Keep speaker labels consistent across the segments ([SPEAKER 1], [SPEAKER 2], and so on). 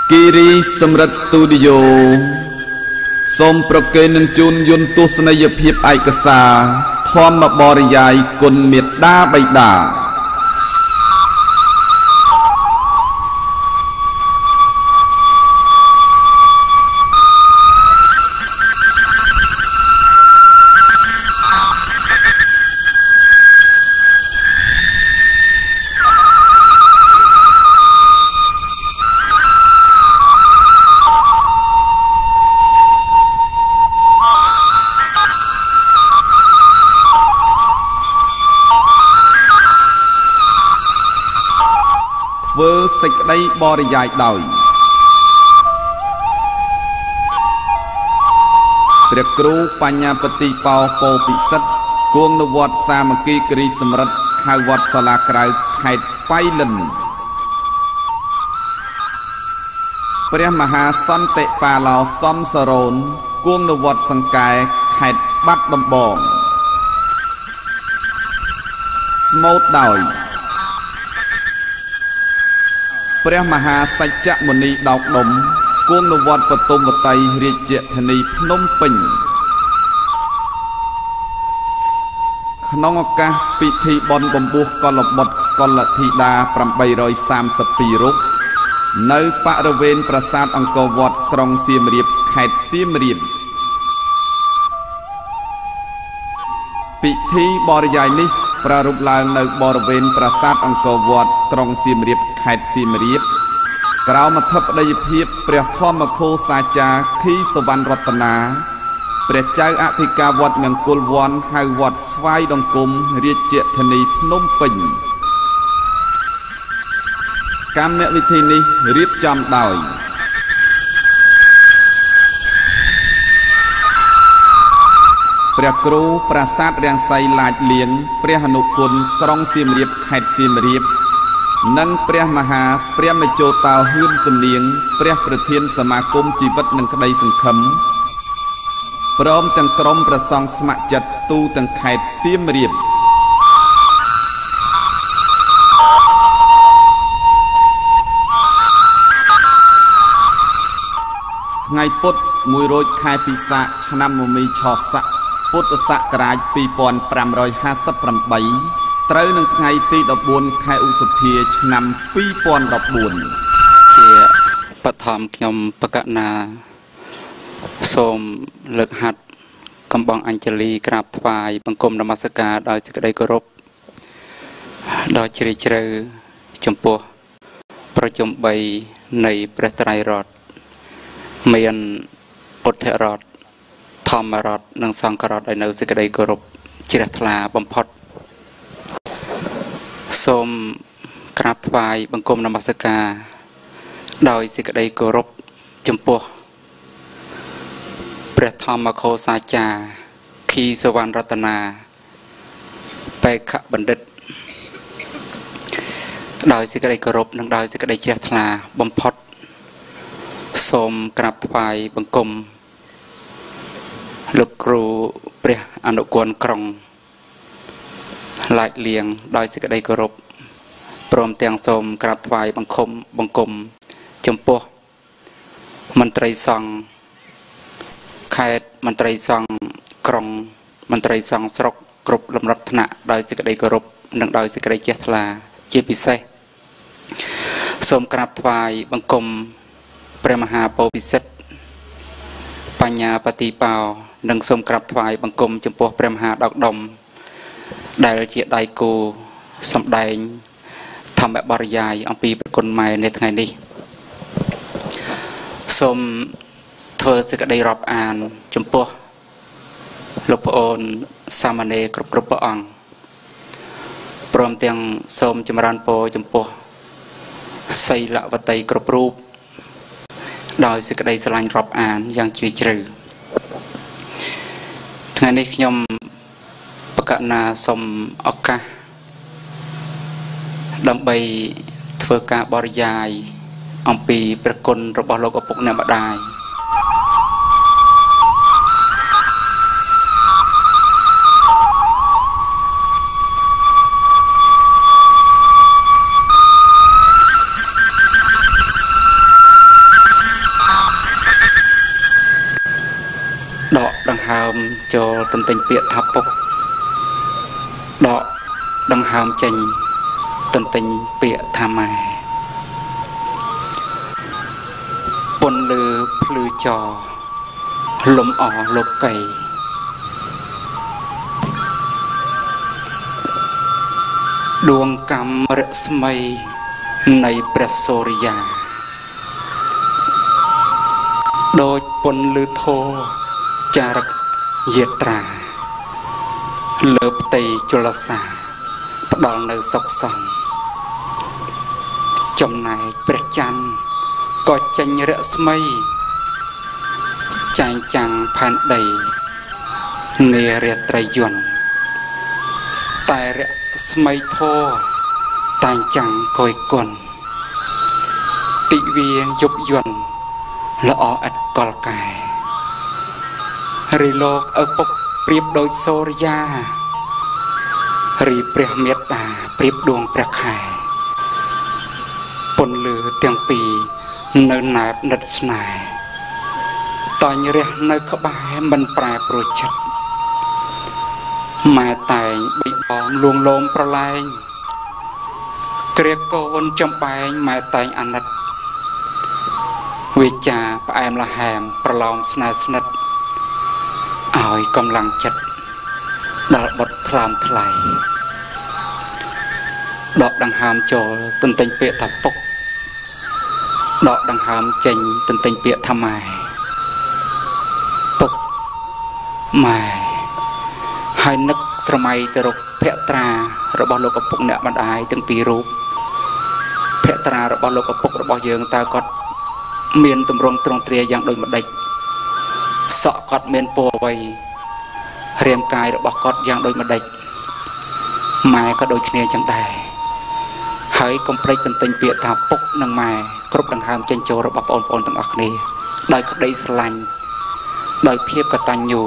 [SPEAKER 1] គិរីសម្រិទ្ធស្ទូឌីយោសូមប្រកេននឹងជូនយន្តទស្សនីយភាពឯកសារធម្មបរិយាយគុណមេត្តាបិតាធ្វើសេចក្តីបរិយាយដោយព្រះគ្រូបញ្ញាបតិបោពោពិសិដ្ឋគង់នៅវត្តសាមគ្គីគិរីសម្រិទ្ធហៅវត្តសាលាក្រៅខេត្តបៃលិនព្រះមហាសន្តិបាឡោសំសរោនគង់នៅវត្តសង្កែខេត្តបាត់ដំបងស្មូតដោយព្រះមហាសច្ចមុនីដោកដុំគង់នៅវត្តបទុមវតីរាជធានីភ្នំពេញក្នុងឱកាសពិធីបុណ្យបំពោះកុលបុត្រកុលធីតា832រូបនៅបរិវេណប្រាសាទអង្គរវត្តក្រុងសៀមរាបខេត្តសៀមរាបពិធីបរិយាយនេះប្រារព្ធឡើងនៅបរិវេណប្រាសាទអង្គរវត្តក្រុងសៀមរាបខេត្តសៀមរាបក្រោមអធិបតីភាពព្រះធម្មឃោសាចារ្យខីសវណ្ណរតនាព្រះចៅអធិការវត្តមង្គលវ័នហៅវត្តស្វាយដង្គមរាជធានីភ្នំពេញកម្មវិធីនេះរៀបចំដោយព្រះគ្រូប្រាសាទរាំងសីឡាចលៀងព្រះអនុគុណក្រុងសៀមរាបខេត្តសៀមរាបនិងព្រះមហាព្រះមជោតោហ៊ឿនសំនៀងព្រះប្រធានសមាគមជីវិតនិងក្តីសង្ឃឹមព្រមទាំងក្រុមព្រះសង្ឃស្ម័គ្រចិត្តទូទាំងខេត្តសៀមរាបថ្ងៃពុធ100ខែពិសាខឆ្នាំមមីឆស័កពុទ្ធសករាជ2558ត្រូវនឹងថ្ងៃទី14ខែឧសភាឆ្នាំ2014
[SPEAKER 2] ជាបឋមខ្ញុំបកណាសូមលើកហាត់កំបងអញ្ជលីក្រាបថ្វាយបង្គំនមស្ការដោយសេចក្តីគោរពដ៏ជ្រាលជ្រៅចំពោះប្រជុំ3នៃព្រះត្រៃរតន៍មានពុទ្ធរតន៍ធម្មរតន៍និងសង្ឃរតន៍ឲ្យនៅសេចក្តីគោរពជ្រះថ្លាបំផុតសូមក្រាបថ្វាយបង្គំនមស្ការដោយសេចក្តីគោរពចំពោះព្រះធម្មឃោសាចារ្យខីសវណ្ណរតនាបេក្ខបណ្ឌិតដោយសេចក្តីគោរពនិងដោយសេចក្តីជ្រះថ្លាបំផុតសូមក្រាបថ្វាយបង្គំលោកគ្រូព្រះអនុគុណក្រុងឡាចលៀងដោយសេចក្តីគោរពព្រមទាំងសូមក្រាបថ្វាយបង្គំចំពោះមន្ត្រីសង្ឃខេត្តមន្ត្រីសង្ឃក្រុងមន្ត្រីសង្ឃស្រុកគ្រប់លំដាប់ថ្នាក់ដោយសេចក្តីគោរពនិងដោយសេចក្តីជ្រះថ្លាជាពិសេសសូមក្រាបថ្វាយបង្គំព្រះមហាពោធិសិទ្ធិបញ្ញាបតិបោនិងសូមក្រាបថ្វាយបង្គំចំពោះព្រះមហាដោកដុំដែលជាដៃគូសម្ដែងធម្មបរិយាយអំពីព្រះគុណម៉ែនៅថ្ងៃនេះសូមធ្វើសេចក្តីរាប់អានចំពោះលោកប្អូនសាមណេរគ្រប់ព្រះអង្គព្រមទាំងសូមចម្រើនពរចំពោះសីលវតីគ្រប់រូបដោយសេចក្តីស្រឡាញ់រាប់អានយ៉ាងជ្រាលជ្រៅថ្ងៃនេះខ្ញុំបកណាសូមឱកាសដើម្បីធ្វើការបរិយាយអំពីព្រះគុណរបស់លោកឪពុកអ្នកម្ដាយហើមចូលទន្ទិញពាក្យថាពុកដកដង្ហើមចេញទន្ទិញពាក្យថាម៉ែពន្លឺភ្លឺចលំអលោកីដួងកម្មរស្មីនៃព្រះសូរិយាដូចពន្លឺធម៌ចារកយាត្រាលើផ្ទៃជលសាផ្ដល់នៅសុខសន្តិចំណែកព្រះច័ន្ទក៏ចេញរស្មីចែងចាំងផែនដីនារាត្រីយន្តតែរស្មីធម៌តែងចាំងកយគុណទិវាយប់យន្តល្អឥតកលកែរីលោកឪពុកប្រៀបដូចសូរិយារីព្រះមេត្តាប្រៀបដួងព្រះខែពន្លឺទាំងពីរនៅណែបនិតស្នេហ៍តាញ់រះនៅក្បែរមិនប្រែប្រួលចិត្តម៉ែតែងបីបងលួងលោមប្រឡែងគ្រាកូនចំបែងម៉ែតែងអាណិតវិចាផ្អែមល្ហែមប្រឡំស្នេហ៍ស្និទ្ធឲ្យកម្លាំងចិត្តដល់បុតថ្លើមថ្លៃដកដង្ហើមចូលទន្ទិញពាក្យថាពុកដកដង្ហើមចេញទន្ទិញពាក្យថាម៉ែពុកម៉ែហើយនឹកស្រមៃទៅរកភក្ត្រារបស់លោកឪពុកអ្នកម្ដាយទាំងពីររូបភក្ត្រារបស់លោកឪពុករបស់យើងតើគាត់មានទម្រង់ទ្រង់ទ្រាយយ៉ាងដូចម្ដេចសក់គាត់មានពណ៌អ្វីរាងកាយរបស់គាត់យ៉ាងដូចម្ដេចម៉ែក៏ដូចគ្នាចឹងដែរហើយកុំភ្លេចទន្ទិញពាក្យថាពុកនិងម៉ែគ្រប់ដង្ហើមចេញចូលរបស់បងប្អូនទាំងអស់គ្នាដោយក្តីស្រឡាញ់ដោយភាពកតញ្ញូ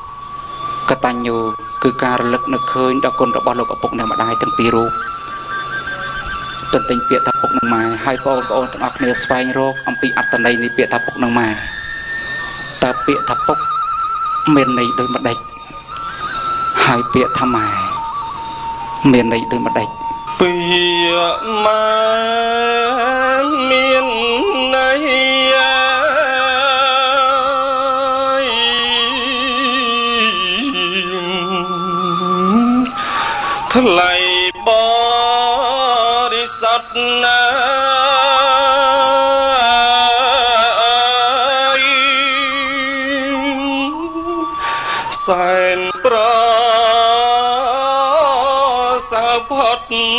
[SPEAKER 2] គឺការរលឹកនឹកឃើញដល់គុណរបស់លោកឪពុកនិងម្ដាយទាំងពីររូបទន្ទិញពាក្យថាពុកនិងម៉ែហើយបងប្អូនទាំងអស់គ្នាស្វែងរកអំពីអត្ថន័យនៃពាក្យថាពុកនិងម៉ែតើពាក្យថាពុកមានន័យដូចម្ដេចហើយពាក្យថាម៉ែមានន័យដូចម្ដេច
[SPEAKER 3] ពាក្យម៉ែមានន័យថ្លៃបរិសុទ្ធណាសែនប្រសើផុត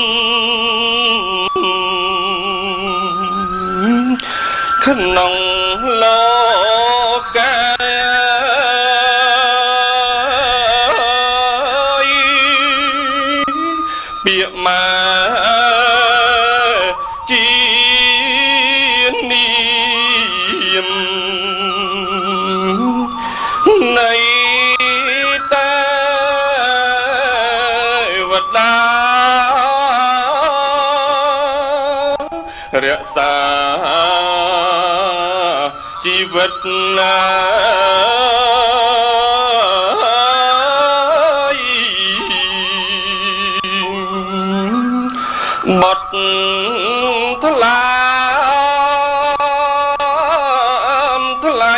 [SPEAKER 3] ក្នុងលោកកាពាក្យម៉ែជានាមនៃតែវតារក្សាជីវិតណាបត់ថ្លាថ្លៃ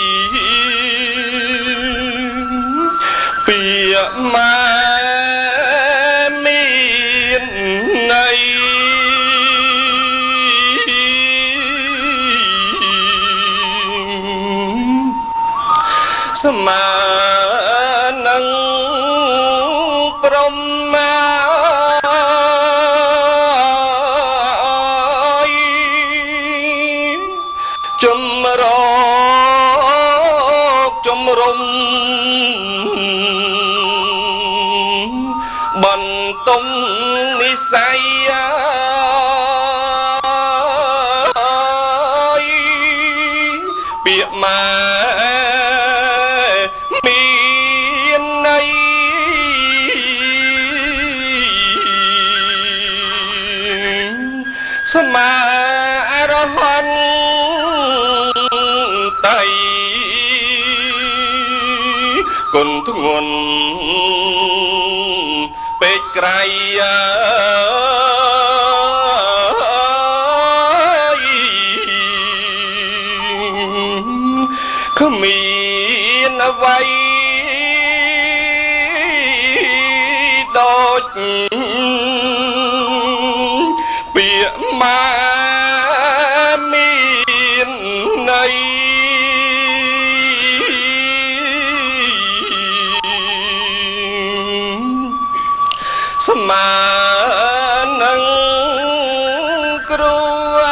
[SPEAKER 3] ពាក្យម៉ែមានន័យស្មើនឹងព្រហ្មាចម្រកជំរុំបន្ទុំនិស័យពាក្យម៉ែមានន័យស្មារហន្តតៃគុណធ្ងន់ពេកក្រៃគ្មានអ្វីដូចពាក្យមាមានន័យស្មើនឹងគ្រូ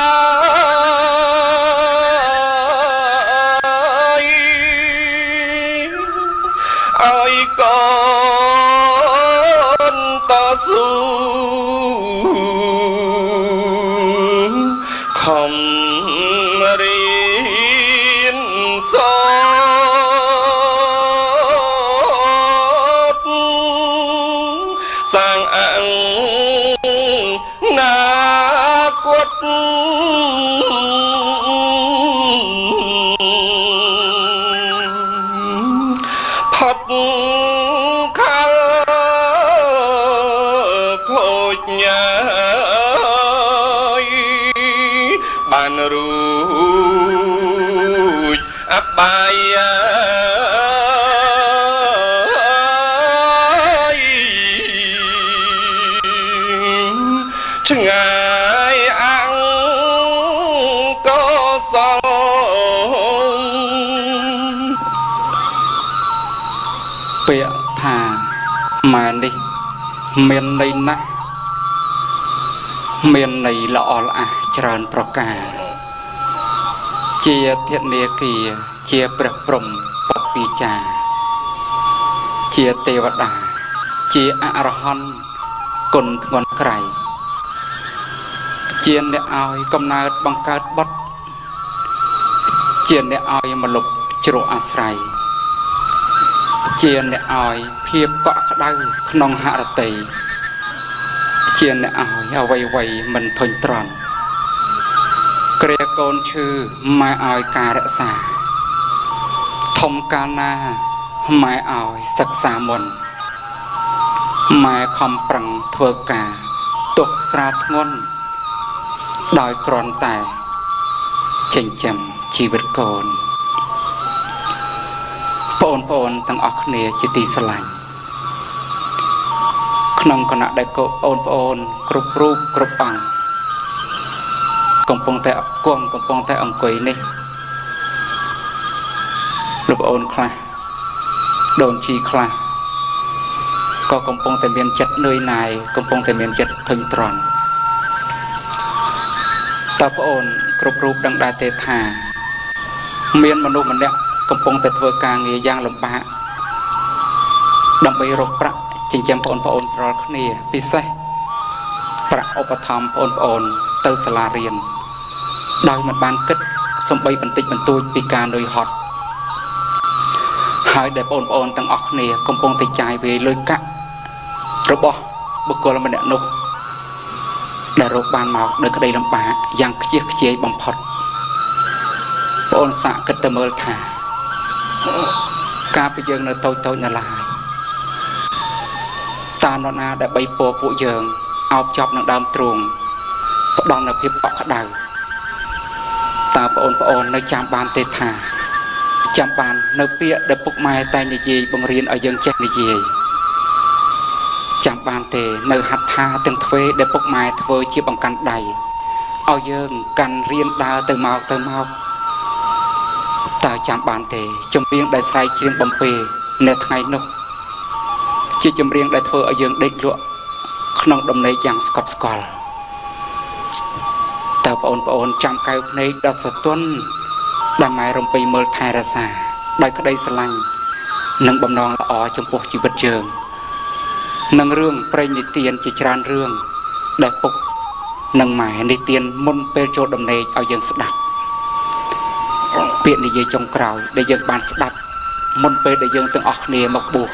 [SPEAKER 3] ឲ្យកូនតស៊ូខំរៀនសូត្រសាងអង្គណាគតផុតខាលខូចញ៉ាយបានរួចអបាយឆ្ងាយអង្គក៏សង
[SPEAKER 2] ពាក្យថាម៉ែនេះមានន័យណាស់មានន័យល្អល្អះច្រើនប្រការជាធានាគារជាព្រះព្រំបពីចាជាទេវតាជាអរហន្តគុណធ្ងន់ក្រៃជាអ្នកឲ្យកំណើតបង្កើតបុត្រជាអ្នកឲ្យមលុបជ្រក់អាស្រ័យជាអ្នកឲ្យភាពកក់ក្ដៅក្នុងហរតីជាអ្នកឲ្យអ្វីមិនធុញទ្រាន់គ្រាកូនឈឺម៉ែឲ្យការរក្សាធំកាលណាម៉ែឲ្យសិក្សាមុនម៉ែខំប្រឹងធ្វើការទោះស្រាលធ្ងន់ដោយគ្រាន់តែចិញ្ចឹមជីវិតកូនបងប្អូនទាំងអស់គ្នាជាទីស្រឡាញ់ក្នុងគណៈដែលបងប្អូនគ្រប់រូបគ្រប់អង្គកំពុងតែកំពុងតែអង្គុយនេះលោកប្អូនខ្លះដូនជីខ្លះក៏កំពុងតែមានចិត្តនឿយណាយកំពុងតែមានចិត្តធុញទ្រាន់តើបងប្អូនគ្រប់រូបដឹងដែរទេថាមានមនុស្សម្នាក់កំពុងតែធ្វើការងារយ៉ាងលំបាកដើម្បីរកប្រាក់ចិញ្ចឹមបងប្អូនរាល់គ្នាពិសេសប្រាក់ឧបត្ថម្ភបងប្អូនទៅសាលារៀនដោយមិនបានគិតសំបីបន្តិចបន្តួចពីការនឿយហត់ហើយដែលបងប្អូនទាំងអស់គ្នាកំពុងតែចាយវាយលុយកាក់របស់បុគ្គលម្នាក់នោះដែលរកបានមកដោយក្តីលំបាកយ៉ាងខ្ជិះខ្ជាយបំផុតបងប្អូនសាកគិតទៅមើលថាការពីយើងនៅតូចនៅឡើយតើនរណាដែលបីពណ៌ពួកយើងអោបចប់នឹងដើមទ្រូងផ្ដល់នូវភាពកក់ក្ដៅតើបងប្អូននៅចាំបានទេថាចាំបាននៅពាក្យដែលពុកម៉ែតែនិយាយបង្រៀនឲ្យយើងចេះនិយាយចាំបានទេនៅហត្ថថាទាំងទ្វេដែលពុកម៉ែធ្វើជាបង្កាន់ដៃឲ្យយើងកាន់រៀនដើរទៅមកតើចាំបានទេចម្រៀងដែលស្រែកច្រៀងបំពេនៅថ្ងៃនោះជាចម្រៀងដែលធ្វើឲ្យយើងដេកលក់ក្នុងដំណេកយ៉ាងស្កប់ស្កល់តើបងប្អូនចាំកៅភ្នែកដុតសទន់ដែលម៉ែរំពេញមើលថែរក្សាដោយក្តីស្រឡាញ់និងបំណងល្អចំពោះជីវិតយើងនឹងរឿងព្រេងនិទានជាច្រើនរឿងដែលពុកនិងម៉ែនិទានមុនពេលចូលដំណេកឲ្យយើងស្ដាប់ពាក្យនិយាយចុងក្រោយដែលយើងបានស្ដាប់មុនពេលដែលយើងទាំងអស់គ្នាមកបួស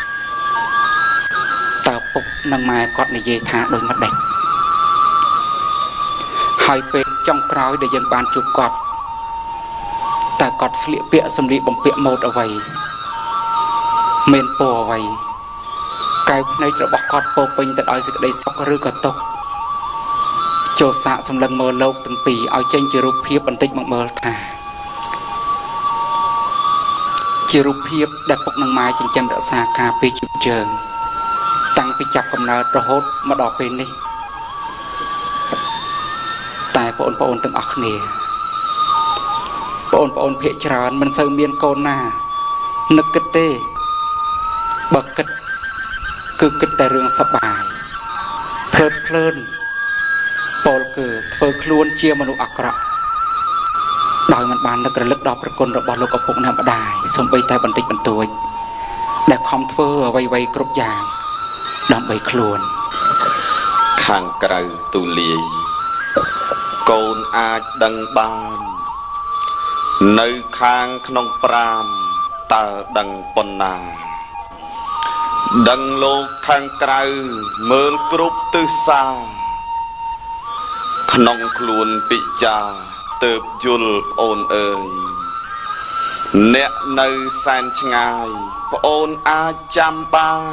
[SPEAKER 2] តើពុកនិងម៉ែគាត់និយាយថាដូចម្ដេចហើយពេលចុងក្រោយដែលយើងបានជួបគាត់តើគាត់ស្លៀកពាក់សម្លៀកបំពាក់ម៉ូដអ្វីមានពរអ្វីកែវភ្នែករបស់គាត់ពោពេញទៅដោយសេចក្តីសុខឬក៏ទុក្ខចូលសាកសម្លឹងមើលលោកទាំងពីរឲ្យចេញជារូបភាពបន្តិចមកមើលថាជារូបភាពដែលពុកនិងម៉ែចិញ្ចឹមរក្សាការពារជីវិតយើងតាំងពីចាប់កំណើតរហូតមកដល់ពេលនេះតែបងប្អូនទាំងអស់គ្នាបងប្អូនភាគច្រើនមិនសូវមានកូនណានឹកគិតទេបើគិតគឺគិតតែរឿងសប្បាយភ្លើតភ្លើនពោលគឺធ្វើខ្លួនជាមនុស្សអាក្រក់ដោយមិនបាននឹករលឹកដល់ប្រគុណរបស់លោកឪពុកអ្នកម្ដាយសូម្បីតែបន្តិចបន្តួចដែលខំធ្វើអ្វីៗគ្រប់យ៉ាងដើម្បីខ្លួន
[SPEAKER 3] ខាងក្រៅទូលាយកូនអាចដឹងបាននៅខាងក្នុងប្រាណតើដឹងប៉ុណ្ណាដឹងលោកខាងក្រៅមើលគ្រប់ទិសាក្នុងខ្លួនពិចារទើបយល់ប្អូនអើយអ្នកនៅសែនឆ្ងាយប្អូនអាចចាំបាន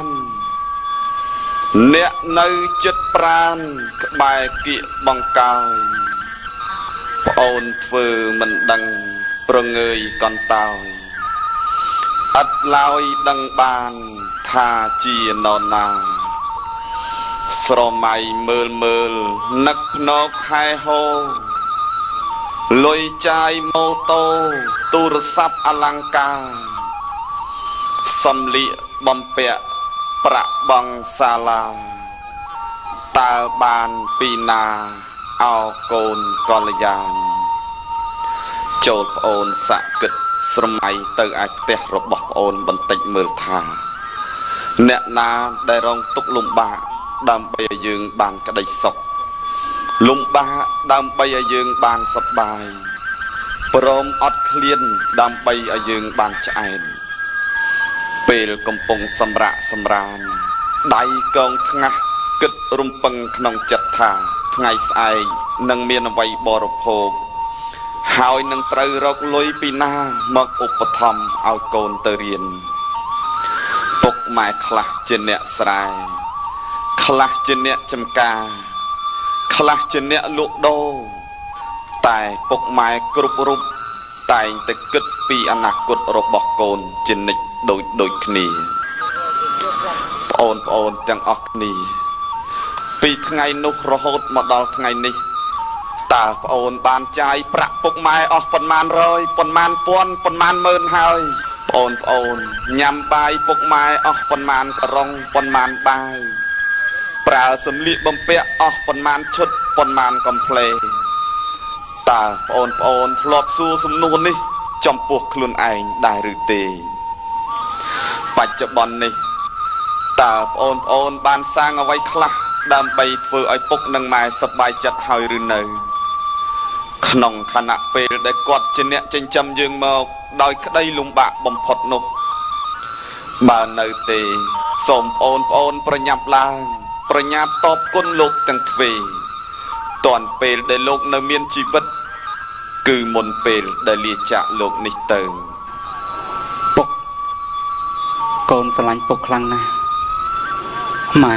[SPEAKER 3] អ្នកនៅចិត្តប្រានក្បែរគៀកបង្កោយប្អូនធ្វើមិនដឹងប្រងើយកន្តើយឥតឡើយដឹងបានថាជានរណាស្រមៃមើលមើលនឹកភ្នែកហែហោលុយចាយម៉ូតូទូរស័ព្ទអលង្ការសំលៀកបំពាក់ប្រាក់បង់សាលាតើបានពីណាអោកូនកល្យានចូលប្អូនសាក់គិតស្រមៃទៅអាចផ្ទះរបស់ប្អូនបន្តិចមើលថាអ្នកណាដែលរងទុក្ខលំបាកដើម្បីឲ្យយើងបានក្តីសុខលំបាកដើម្បីឲ្យយើងបានសប្បាយព្រមអត់ឃ្លានដើម្បីឲ្យយើងបានឆ្អែតពេលកំពុងសម្រាកសម្រានដៃកងថ្ងាស់គិតរំពឹងក្នុងចិត្តថាថ្ងៃស្អែកនឹងមានអ្វីបរិភោគហើយនឹងត្រូវរកលុយពីណាមកឧបត្ថម្ភឲ្យកូនទៅរៀនពុកម៉ែខ្លះជាអ្នកស្រែខ្លះជាអ្នកចំការខ្លះជាអ្នកលក់ដូរតែពុកម៉ែគ្រប់រូបតែងតែគិតពីអនាគតរបស់កូនជានិច្ចដូចគ្នាប្អូនទាំងអស់គ្នាពីថ្ងៃនោះរហូតមកដល់ថ្ងៃនេះតើប្អូនបានចាយប្រាក់ពុកម៉ែអស់ប៉ុន្មានរយប៉ុន្មានពាន់ប៉ុន្មានម៉ឺនហើយប្អូនញ៉ាំបាយពុកម៉ែអស់ប៉ុន្មានក្រុងប៉ុន្មានបាយប្រើសម្លៀកបំពាក់អស់ប៉ុន្មានឈុតប៉ុន្មានកំ plei តើប្អូនធ្លាប់សួរសំណួរនេះចំពោះខ្លួនឯងដែរឬទេបច្ចុប្បន្ននេះតើប្អូនបានសាងអ្វីខ្លះដើម្បីធ្វើឲ្យពុកនិងម៉ែសប្បាយចិត្តហើយឬនៅក្នុងខណៈពេលដែលគាត់ជាអ្នកចិញ្ចឹមយើងមកដោយក្តីលំបាកបំផុតនោះបើនៅទេសូមប្អូនប្រញាប់ឡើងប្រញាប់តបគុណលោកទាំងទ្វេតាន់ពេលដែលលោកនៅមានជីវិតគឺមុនពេលដែលលាចាកលោកនេះទៅ
[SPEAKER 2] ពុកកូនស្រឡាញ់ពុកខ្លាំងណាស់ម៉ែ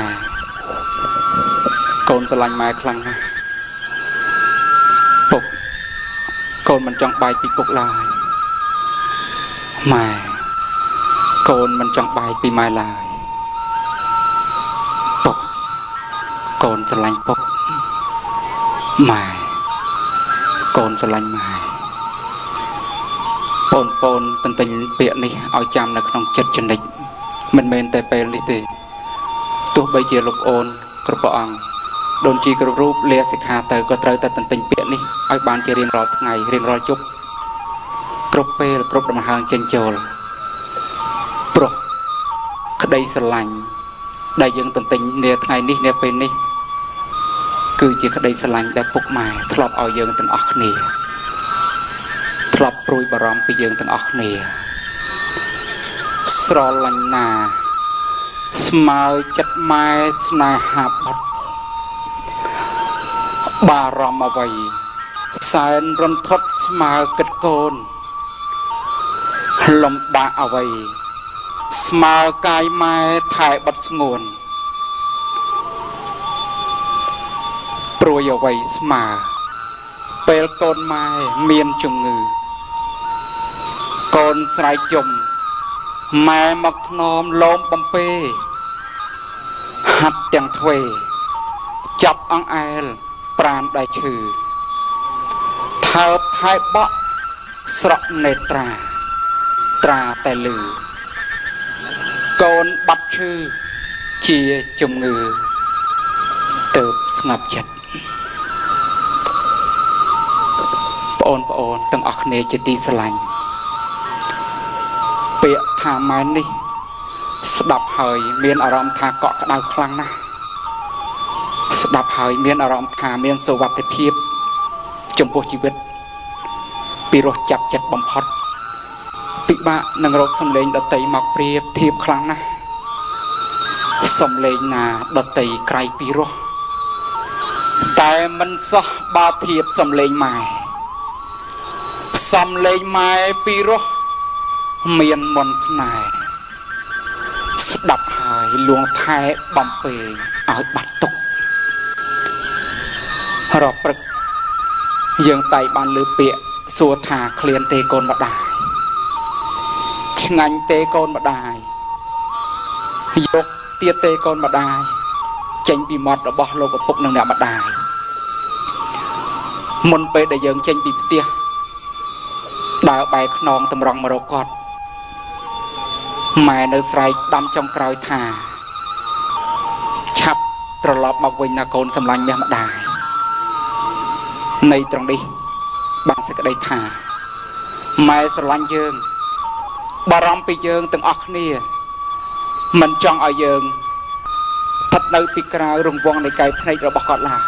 [SPEAKER 2] កូនស្រឡាញ់ម៉ែខ្លាំងណាស់ពុកកូនមិនចង់បែកពីពុកឡើយម៉ែកូនមិនចង់បែកពីម៉ែឡើយពុកកូនស្រឡាញ់ពុកម៉ែកូនស្រឡាញ់ម៉ែបងទន្ទិញពាក្យនេះឲ្យចាំនៅក្នុងចិត្តចនិចមិនមែនតែពេលនេះទេទោះបីជាលោកអូនគ្រប់ព្រះអង្គដូនជីគ្រប់រូបលាសិក្ខាទៅក៏ត្រូវតែទន្ទិញពាក្យនេះឲ្យបានជារៀងរាល់ថ្ងៃរៀងរាល់យប់គ្រប់ពេលគ្រប់ដំណើរចេញចូលព្រោះក្តីស្រឡាញ់ដែលយើងទន្ទិញនាថ្ងៃនេះនាពេលនេះគឺជាក្តីស្រឡាញ់ដែលពុកម៉ែធ្លាប់ឲ្យយើងទាំងអស់គ្នាធ្លាប់ព្រួយបារម្ភពីយើងទាំងអស់គ្នាស្រឡាញ់ណាស្មើចិត្តម៉ែស្នេហាបុត្របារម្ភអ្វីសែនរន្ធត់ស្មើគិតកូនលំបាកអ្វីស្មើកាយម៉ែថែបត់ស្ងួនព្រួយអ្វីស្មើពេលកូនម៉ែមានជំងឺកូនស្រែកយំម៉ែមកធ្នមលោមបំពេហាត់ទាំងទ្វេចាប់អង្អែលប្រាណដែលឈឺថើបថែបក់ស្រក់នេត្រាត្រាតែលឺកូនបាត់ឈឺជាជំងឺទើបស្ងប់ចិត្តបងប្អូនទាំងអស់គ្នាជាទីស្រឡាញ់ពាក្យថាម៉ែនេះស្ដាប់ហើយមានអារម្មណ៍ថាកក់ក្ដៅខ្លាំងណាស់ស្ដាប់ហើយមានអារម្មណ៍ថាមានសុវត្ថិភាពចំពោះជីវិតពីរោះចាប់ចិត្តបំផុតពិបាកនឹងរកសម្លេងដតីមកប្រៀបធៀបខ្លាំងណាស់សម្លេងណាដតីក្រៃពីរោះតែមិនសោះបើធៀបសម្លេងម៉ែសំលេងម៉ែពីរោះមានមន្តស្នេហ៍ស្ដាប់ហើយលួងថែបំពេឲ្យបាត់ទុករកព្រឹកយើងតែបានលើពាក្យសួរថាឃ្លានទេកូនម្ដាយឆ្ងាញ់ទេកូនម្ដាយយកទៀតទេកូនម្ដាយចេញពីមាត់របស់លោកឪពុកនិងអ្នកម្ដាយមុនពេលដែលយើងចេញពីផ្ទះដើរបែរខ្នងតម្រង់មករកគាត់ម៉ែនៅស្រែកដាំចុងក្រោយថាឆាប់ត្រឡប់មកវិញណាកូនសម្លាញ់មាសម្ដាយនៃត្រង់នេះបានសេចក្តីថាម៉ែស្រឡាញ់យើងបារម្ភពីយើងទាំងអស់គ្នាមិនចង់ឲ្យយើងស្ថិតនៅពីក្រៅរង្វង់នៃកាយភ្នែករបស់គាត់ឡើយ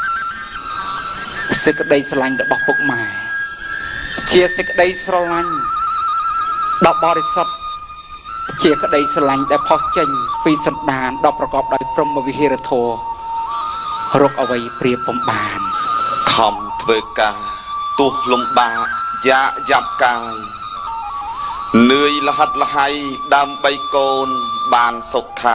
[SPEAKER 2] សេចក្តីស្រឡាញ់របស់ពុកម៉ែជាសេចក្តីស្រឡាញ់ដ៏បរិសុទ្ធជាក្តីស្រឡាញ់ដែលផុសចេញពីសន្តានដ៏ប្រកបដោយព្រហ្មវិហារធម៌រកអ្វីប្រៀបបំបាន
[SPEAKER 3] ខំធ្វើការទោះលំបាកយ៉ាក់យ៉ាប់កាយនឿយលហិតលហៃដើម្បីកូនបានសុខា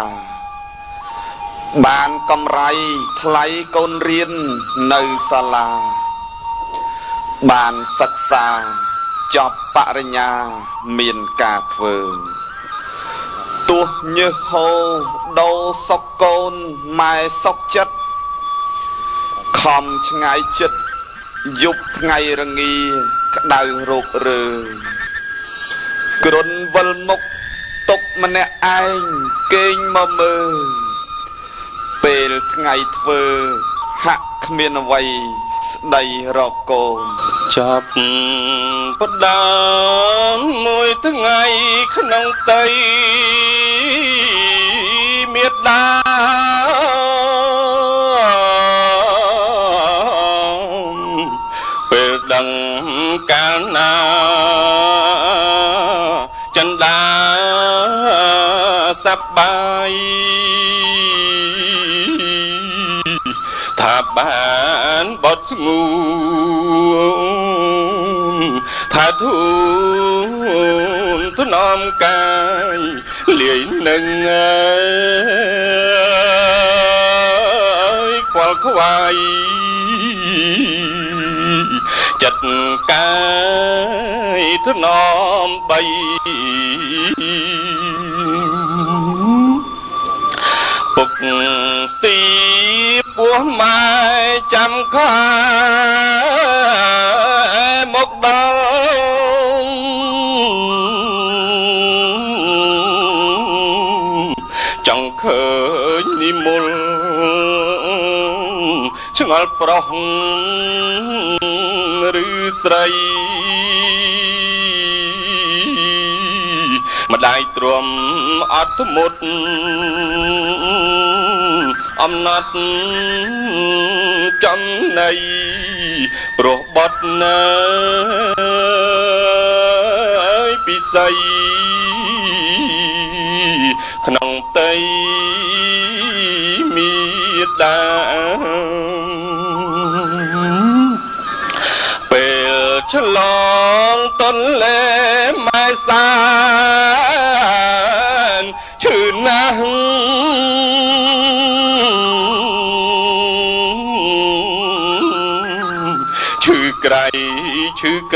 [SPEAKER 3] បានកម្រៃថ្លៃកូនរៀននៅសាលាបានសិក្សាចប់បរិញ្ញាមានការធ្វើទោះញើសហូរដោសុកកូនម៉ែសុកចិត្តខំឆ្ងាយចិត្តយប់ថ្ងៃរងាក្តៅរោគរើគ្រុនវិលមុខទុកម្នាក់ឯងគេងមកមើលពេលថ្ងៃធ្វើហាក់គ្មានអ្វីស្ដីរកកូន
[SPEAKER 4] ចាប់បដានមួយថ្ងៃក្នុងតីមេដាពេលដឹងកាលណាចិន្តាសប្បាយថាបានបត់ស្ងួនថាធូនថ្នមកាយលាយនឹងខ្វល់ខ្វាយចិត្តកាយថ្នមបីពុកស្ទីពោះម៉ែចាំខាមកដល់ចង់ឃើញនិមលឆ្ងល់ប្រុសឬស្រីម្ដាយទ្រាំអត់ធ្មត់អំណត់ចំណៃព្រោះបត់ណាយពិសីក្នុងតីមេដាពេលឆ្លងទន្លេម៉ែសា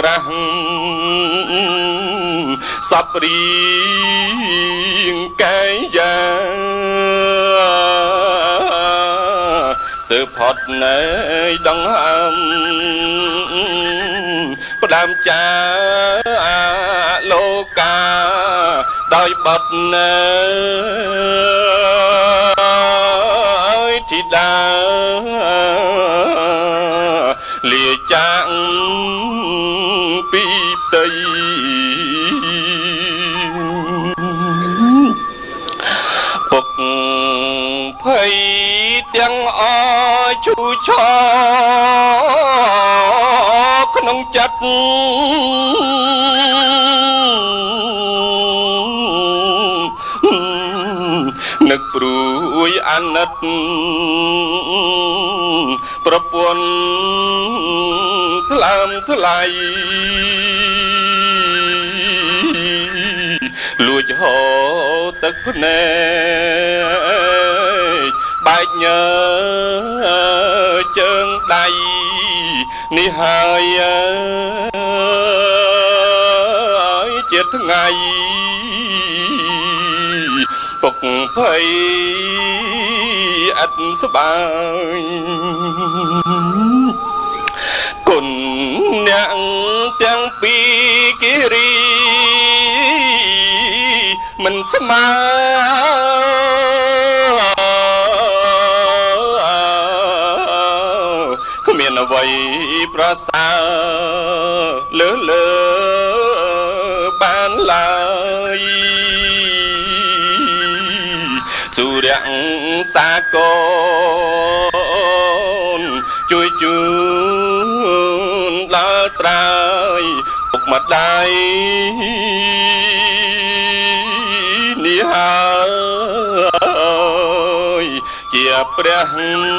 [SPEAKER 4] ក្រាស់សពរីងកាយយ៉ាទើបផុតនៃដង្ហើមផ្ដាំចាលោកាដោយបត់នៅធីតាលាចាក់ពីផ្ទៃពុកភ័យទាំងអឈូឆោក្នុងចិត្តនឹកព្រួយអាណិតប្រពន្ធថ្លើមថ្លៃលួចហូរទឹកភ្នែកបែកញើជើងដៃនេះហើយជាថ្ងៃពុកភ័យអត់សបាយគុណអ្នកទាំងពីរគិរីមិនស្មើគ្មានអ្វីប្រសើរលើបានឡើយសុរៈសាកនជួយជូនដល់ត្រើយពុកម្ដាយនេះហើយជាព្រះ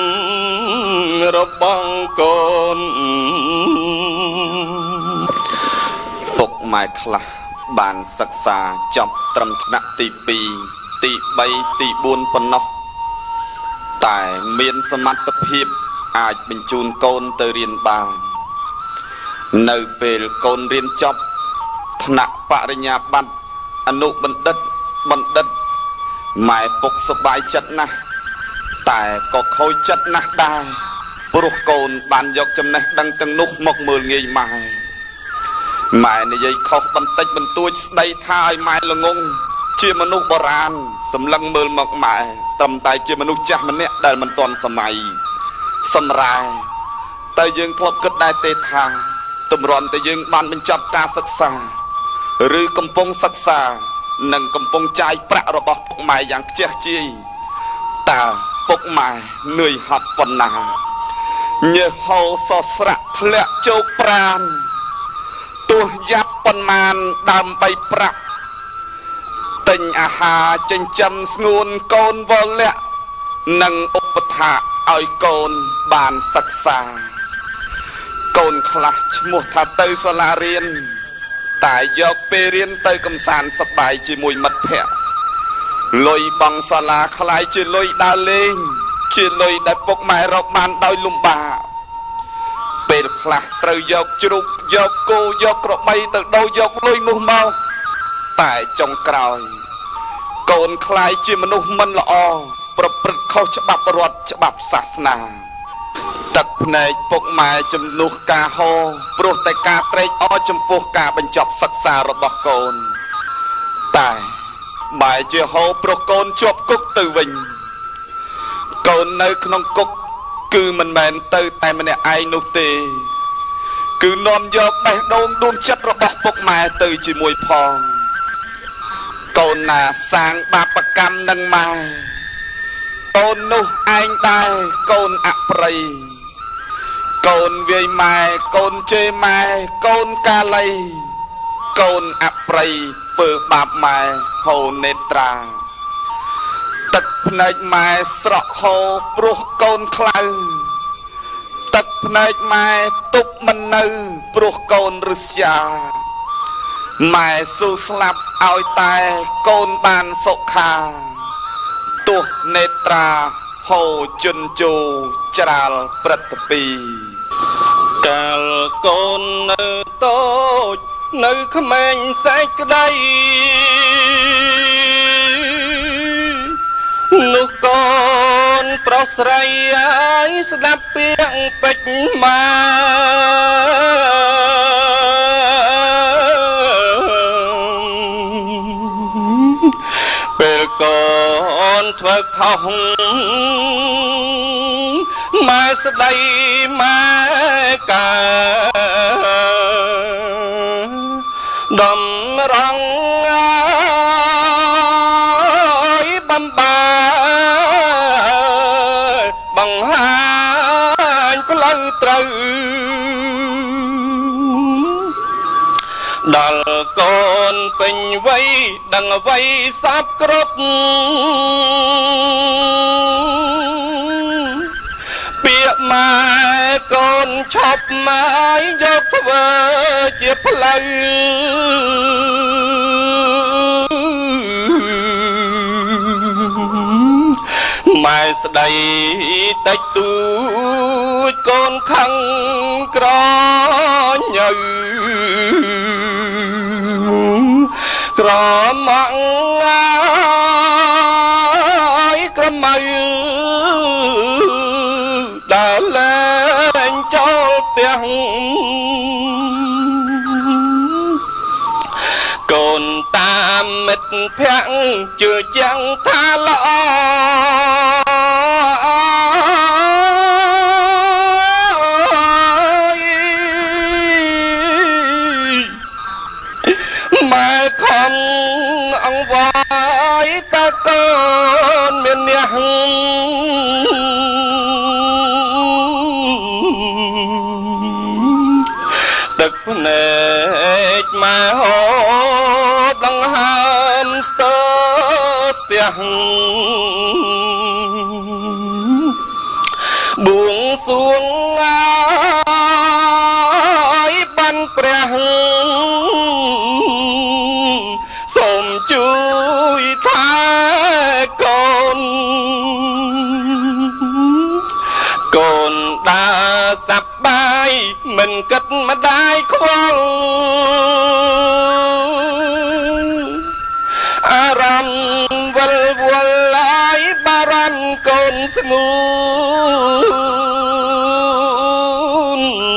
[SPEAKER 4] របស់កូន
[SPEAKER 3] ពុកម៉ែខ្លះបានសិក្សាចប់ត្រឹមថ្នាក់ទី2ទី3ទី4ប៉ុណ្ណោះតែមានសមត្ថភាពអាចបញ្ជូនកូនទៅរៀនបាននៅពេលកូនរៀនចប់ថ្នាក់បរិញ្ញាបត្រអនុបណ្ឌិតម៉ែពុកសប្បាយចិត្តណាស់តែក៏ខូចចិត្តណាស់ដែរព្រោះកូនបានយកចំណេះដឹងទាំងនោះមកមើលងាយម៉ែនិយាយខុសបន្តិចបន្តួចស្ដីថាឲ្យម៉ែល្ងងជាមនុស្សបុរាណសម្លឹងមើលមកម៉ែត្រឹមតែជាមនុស្សចាស់ម្នាក់ដែលមិនទាន់សម័យសម្រែតែយើងធ្លាប់គិតដែរទេថាតម្រាំតែយើងបានបញ្ចប់ការសិក្សាឬកំពុងសិក្សានិងកំពុងចាយប្រាក់របស់ពុកម៉ែយ៉ាងខ្ជះខ្ជាយតើពុកម៉ែនឿយហត់ប៉ុណ្ណាញើសហូរសស្រាក់ធ្លាក់ជោគប្រានទោះយ៉ាប់ប៉ុន្មានដើម្បីប្រាក់ទិញអាហារចិញ្ចឹមស្ងួនកូនវលៈនិងឧបត្ថម្ភឲ្យកូនបានសិក្សាកូនខ្លះឈ្មោះថាទៅសាលារៀនតែយកពេលរៀនទៅកំសាន្តសប្បាយជាមួយមិត្តភ័ក្តិលុយបង់សាលាខ្លាយជាលុយដើរលេងជាលុយដែលពុកម៉ែរកបានដោយលំបាកពេលខ្លះត្រូវយកជ្រូកយកគោយកក្របីទៅដូរយកលុយនោះមកតែចុងក្រោយកូនខ្លាយជាមនុស្សមិនល្អប្រព្រឹត្តខុសច្បាប់រដ្ឋច្បាប់សាសនាទឹកភ្នែកពុកម៉ែជំនួសការហូរព្រោះតែការត្រេកអរចំពោះការបញ្ចប់សិក្សារបស់កូនតែបែរជាហូរព្រោះកូនជាប់គុកទៅវិញកូននៅក្នុងគុកគឺមិនមែនទៅតែម្នាក់ឯងនោះទេគឺនាំយកបេះដូងដួងចិត្តរបស់ពុកម៉ែទៅជាមួយផងកូនណាសាងបាបកម្មនឹងម៉ែកូននោះឯងដែរកូនអប្រិយកូនវាយម៉ែកូនជេរម៉ែកូនកាលីកូនអប្រិយពើបាបម៉ែហូរនេត្រាទឹកភ្នែកម៉ែស្រក់ហូរព្រោះកូនខ្លៅទឹកភ្នែកម៉ែទប់មិននៅព្រោះកូនរស្យាម៉ែស៊ូស្លាប់ឲ្យតែកូនបានសុខាទោះនេត្រាហូរជន់ជោច្រាលព្រឹត្តពី
[SPEAKER 4] កាលកូននៅតូចនៅក្មេងសេចក្ដីនោះកូនប្រុសស្រីហើយស្ដាប់ពាក្យពេចន៍មកពេលកូនធ្វើខុសម៉ែស្ដីម៉ែកាដំរងបំបាបង្ហាញផ្លូវត្រូវដល់កូនពេញវ័យដឹងអ្វីសពគ្រប់ពាក្យម៉ែកូនឈប់ម៉ែយកធ្វើជាផ្លូវម៉ែស្ដីតិចតួចកូនខឹងក្រញើក្រមកក្រមៅដើរលេងចូលផ្ទះកូនតាមមិត្តភក្តិជឿជាក់ថាល្អម៉ែខំអង្វាយតើកូនមានអ្នកទឹកភ្នែកម៉ែហូរដង្ហើមស្ទើស្ទះបួងសួងឲ្យបានព្រះសូមជួយថាកូនកូនដើរសប្បាយមិនគិតម្ដាយខ្វល់អារម្មណ៍វិលវល់ឡាយបារម្ភកូនស្ងួន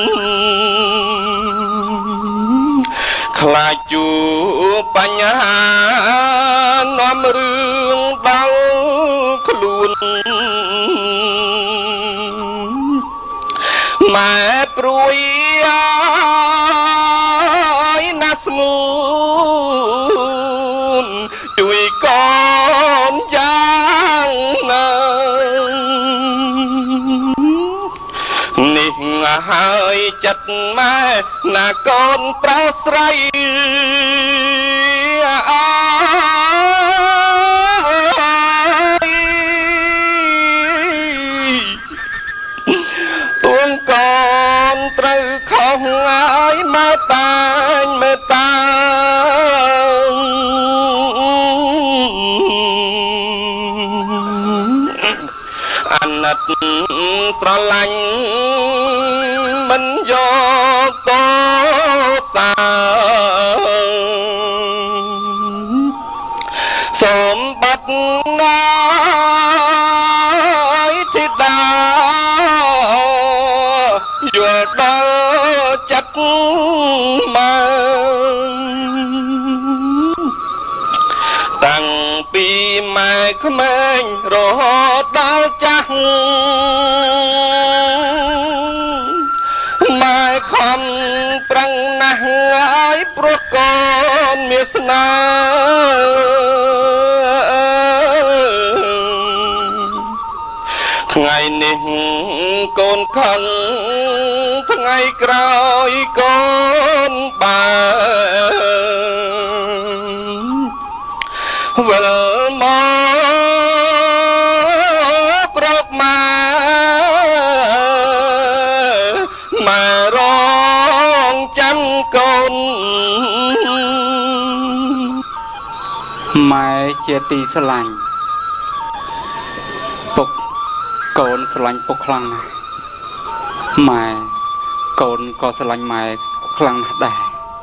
[SPEAKER 4] ខ្លាចជួបបញ្ហានាំរឿងដល់ខ្លួនម៉ែព្រួយណាស់ស្ងួនជួយកូនយ៉ាងណានេះហើយចិត្តម៉ែណាកូនប្រុសស្រីទួងកូនត្រូវខុសហើយមកតាញមេត្តាអាណិតស្រឡាញ់មិនយកតសាសូមបាត់ណាយធីតាយល់ដល់ចិត្តម៉ែតាំងពីម៉ែក្មេងរហូតដល់ចាស់ម៉ែខំប្រឹងណាស់ហើយព្រោះកូនមានស្នេហ៍ថ្ងៃនេះកូនខឹងថ្ងៃក្រោយកូនបើវិលមកក្រោកម៉ែរងចាំកូន
[SPEAKER 2] ម៉ែជាទីស្រឡាញ់ពុកកូនស្រឡាញ់ពុកខ្លាំងណាស់ម៉ែកូនក៏ស្រឡាញ់ម៉ែខ្លាំងណាស់ដែរ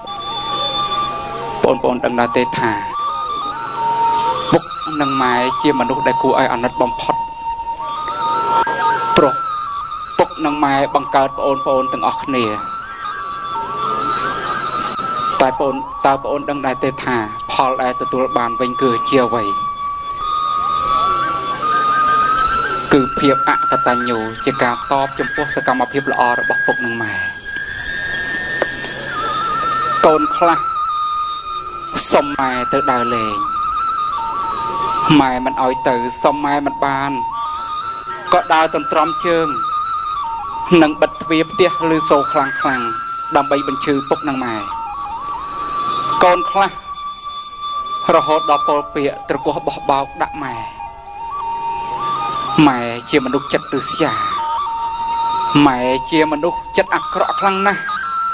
[SPEAKER 2] បងប្អូនដឹងដែរទេថាពុកនិងម៉ែជាមនុស្សដែលគួរឲ្យអាណិតបំផុតព្រោះពុកនិងម៉ែបង្កើតប្អូនទាំងអស់គ្នាតែតើប្អូនដឹងដែរទេថាផលដែលទទួលបានវិញគឺជាអ្វីគឺភាពអកតញ្ញូជាការតបចំពោះសកម្មភាពល្អរបស់ពុកនិងម៉ែកូនខ្លះសុំម៉ែទៅដើរលេងម៉ែមិនអោយទៅសុំម៉ែមិនបានក៏ដើរត្រំជើងនិងបិទទ្វារផ្ទះឬសូរខ្លាំងដើម្បីបញ្ឈឺពុកនិងម៉ែកូនខ្លះរហូតដល់ពលពាកត្រកោះបោះបោកដាក់ម៉ែជាមនុស្សចិត្តឫស្យាម៉ែជាមនុស្សចិត្តអាក្រក់ខ្លាំងណាស់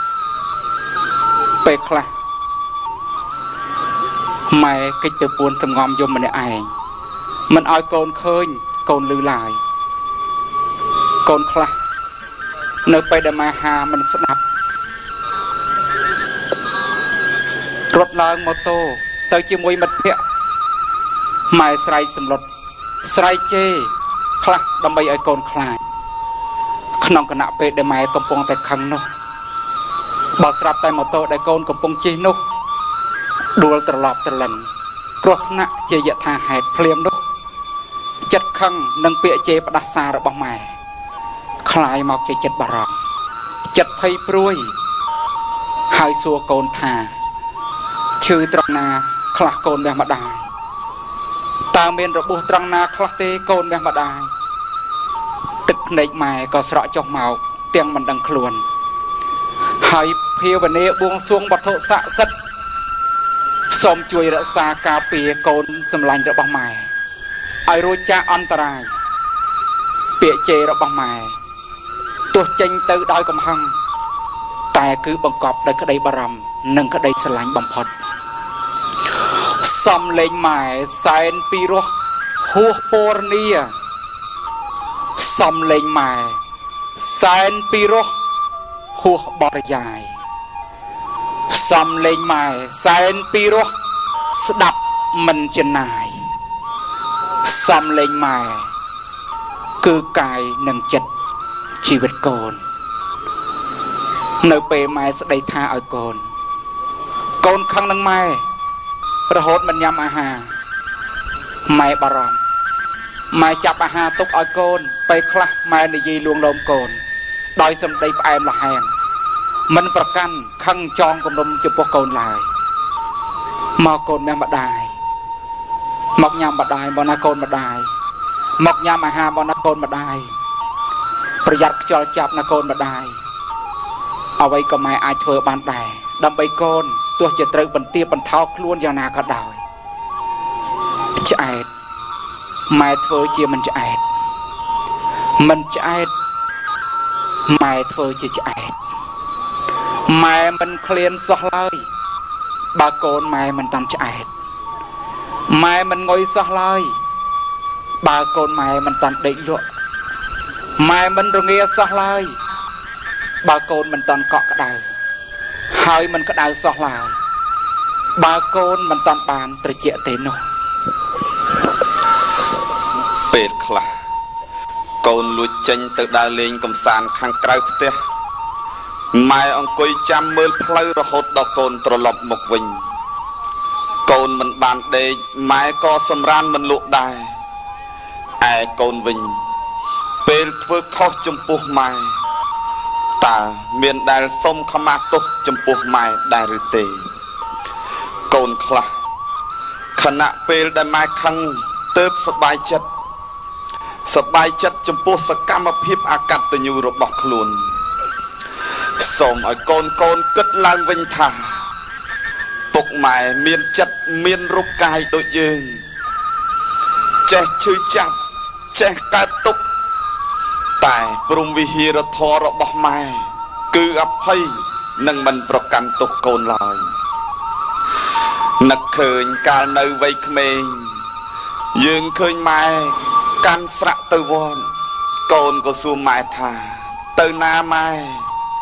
[SPEAKER 2] ពេលខ្លះម៉ែកិច្ចទៅពួនសំងំយំម្នាក់ឯងមិនឲ្យកូនឃើញកូនឮឡើយកូនខ្លះនៅពេលដែលម៉ែហាមិនស្ដាប់រត់ឡើងម៉ូតូទៅជាមួយមិត្តភ័ក្តិម៉ែស្រែកសម្លុតស្រែកជេរខ្លះដើម្បីឲ្យកូនខ្លាចក្នុងគណៈពេលដែលម៉ែកំពុងតែខឹងនោះបើស្រាប់តែម៉ូតូដែលកូនកំពុងជិះនោះដួលត្រឡប់ត្រឡិនគ្រោះថ្នាក់ជាយថាហេតុភ្លាមនោះចិត្តខឹងនិងពាក្យជេរផ្ដាសារបស់ម៉ែคล้ายមកជាចិត្តបារម្ភចិត្តភ័យព្រួយហើយសួរកូនថាឈឺត្រង់ណាខ្លះកូនមាសម្ដាយតើមានរបួសត្រង់ណាខ្លះទេកូនមាសម្ដាយទឹកភ្នែកម៉ែក៏ស្រក់ចុះមកទាំងមិនដឹងខ្លួនហើយភាវនាបួងសួងវត្ថុស័ក្តិសិទ្ធិសូមជួយរក្សាការពារកូនសម្លាញ់របស់ម៉ែឲ្យរួចចាកអន្តរាយពាក្យជេររបស់ម៉ែទោះចេញទៅដោយកំហឹងតែគឺបង្កប់ដោយក្តីបារម្ភនិងក្តីស្រឡាញ់បំផុតសំលេងម៉ែសែនពីរោះហួសពរនីសំលេងម៉ែសែនពីរោះហួសបរិយាយសំលេងម៉ែសែនពីរោះស្ដាប់មិនចំណាយសំលេងម៉ែគឺកាយនិងចិត្តជីវិតកូននៅពេលម៉ែស្ដីថាឲ្យកូនខឹងនឹងម៉ែរហូតមិនញ៉ាំអាហារម៉ែបារម្ភម៉ែចាប់អាហារទុកឲ្យកូនពេលខ្លះម៉ែនិយាយលួងលោមកូនដោយសម្ដីផ្អែមល្ហែមមិនប្រកាន់ខឹងចងគំនុំចំពោះកូនឡើយមកកូនមាសម្ដាយមកញ៉ាំម្ដាយមកណាកូនម្ដាយមកញ៉ាំអាហារមកណាកូនម្ដាយប្រយ័ត្នខ្យល់ចាប់ណាកូនម្ដាយអ្វីក៏ម៉ែអាចធ្វើបានដែរដើម្បីកូនទោះជាត្រូវបន្ទាបបន្ថោខ្លួនយ៉ាងណាក៏ដោយឆ្អែតម៉ែធ្វើជាមិនឆ្អែតមិនឆ្អែតម៉ែធ្វើជាឆ្អែតម៉ែមិនឃ្លានសោះឡើយបើកូនម៉ែមិនតាន់ឆ្អែតម៉ែមិនងុយសោះឡើយបើកូនម៉ែមិនតាន់ដេកលក់ម៉ែមិនរងាសោះឡើយបើកូនមិនតាន់កក់ក្ដៅហើយមិនក្ដៅសោះឡើយបើកូនមិនតាន់បានត្រជាក់ទេនោះ
[SPEAKER 3] ពេលខ្លះកូនលួចចេញទៅដើរលេងកំសាន្តខាងក្រៅផ្ទះម៉ែអង្គុយចាំមើលផ្លូវរហូតដល់កូនត្រឡប់មកវិញកូនមិនបានដេកម៉ែក៏សម្រានមិនលក់ដែរឯកូនវិញពេលធ្វើខុសចំពោះម៉ែតើមានដែលសុំខមាទោសចំពោះម៉ែដែរឬទេកូនខ្លះខណៈពេលដែលម៉ែខឹងទើបសប្បាយចិត្តចំពោះសកម្មភាពអកតញ្ញូរបស់ខ្លួនសូមឲ្យកូនគិតឡើងវិញថាពុកម៉ែមានចិត្តមានរូបកាយដូចយើងចេះឈឺចាប់ចេះកើតទុក្ខតែព្រំវិហារធម៌របស់ម៉ែគឺអភ័យនិងមិនប្រកាន់ទោសកូនឡើយនឹកឃើញកាលនៅវ័យក្មេងយើងឃើញម៉ែកាន់ស្រាក់ទៅវត្តកូនក៏សួរម៉ែថាទៅណាម៉ែ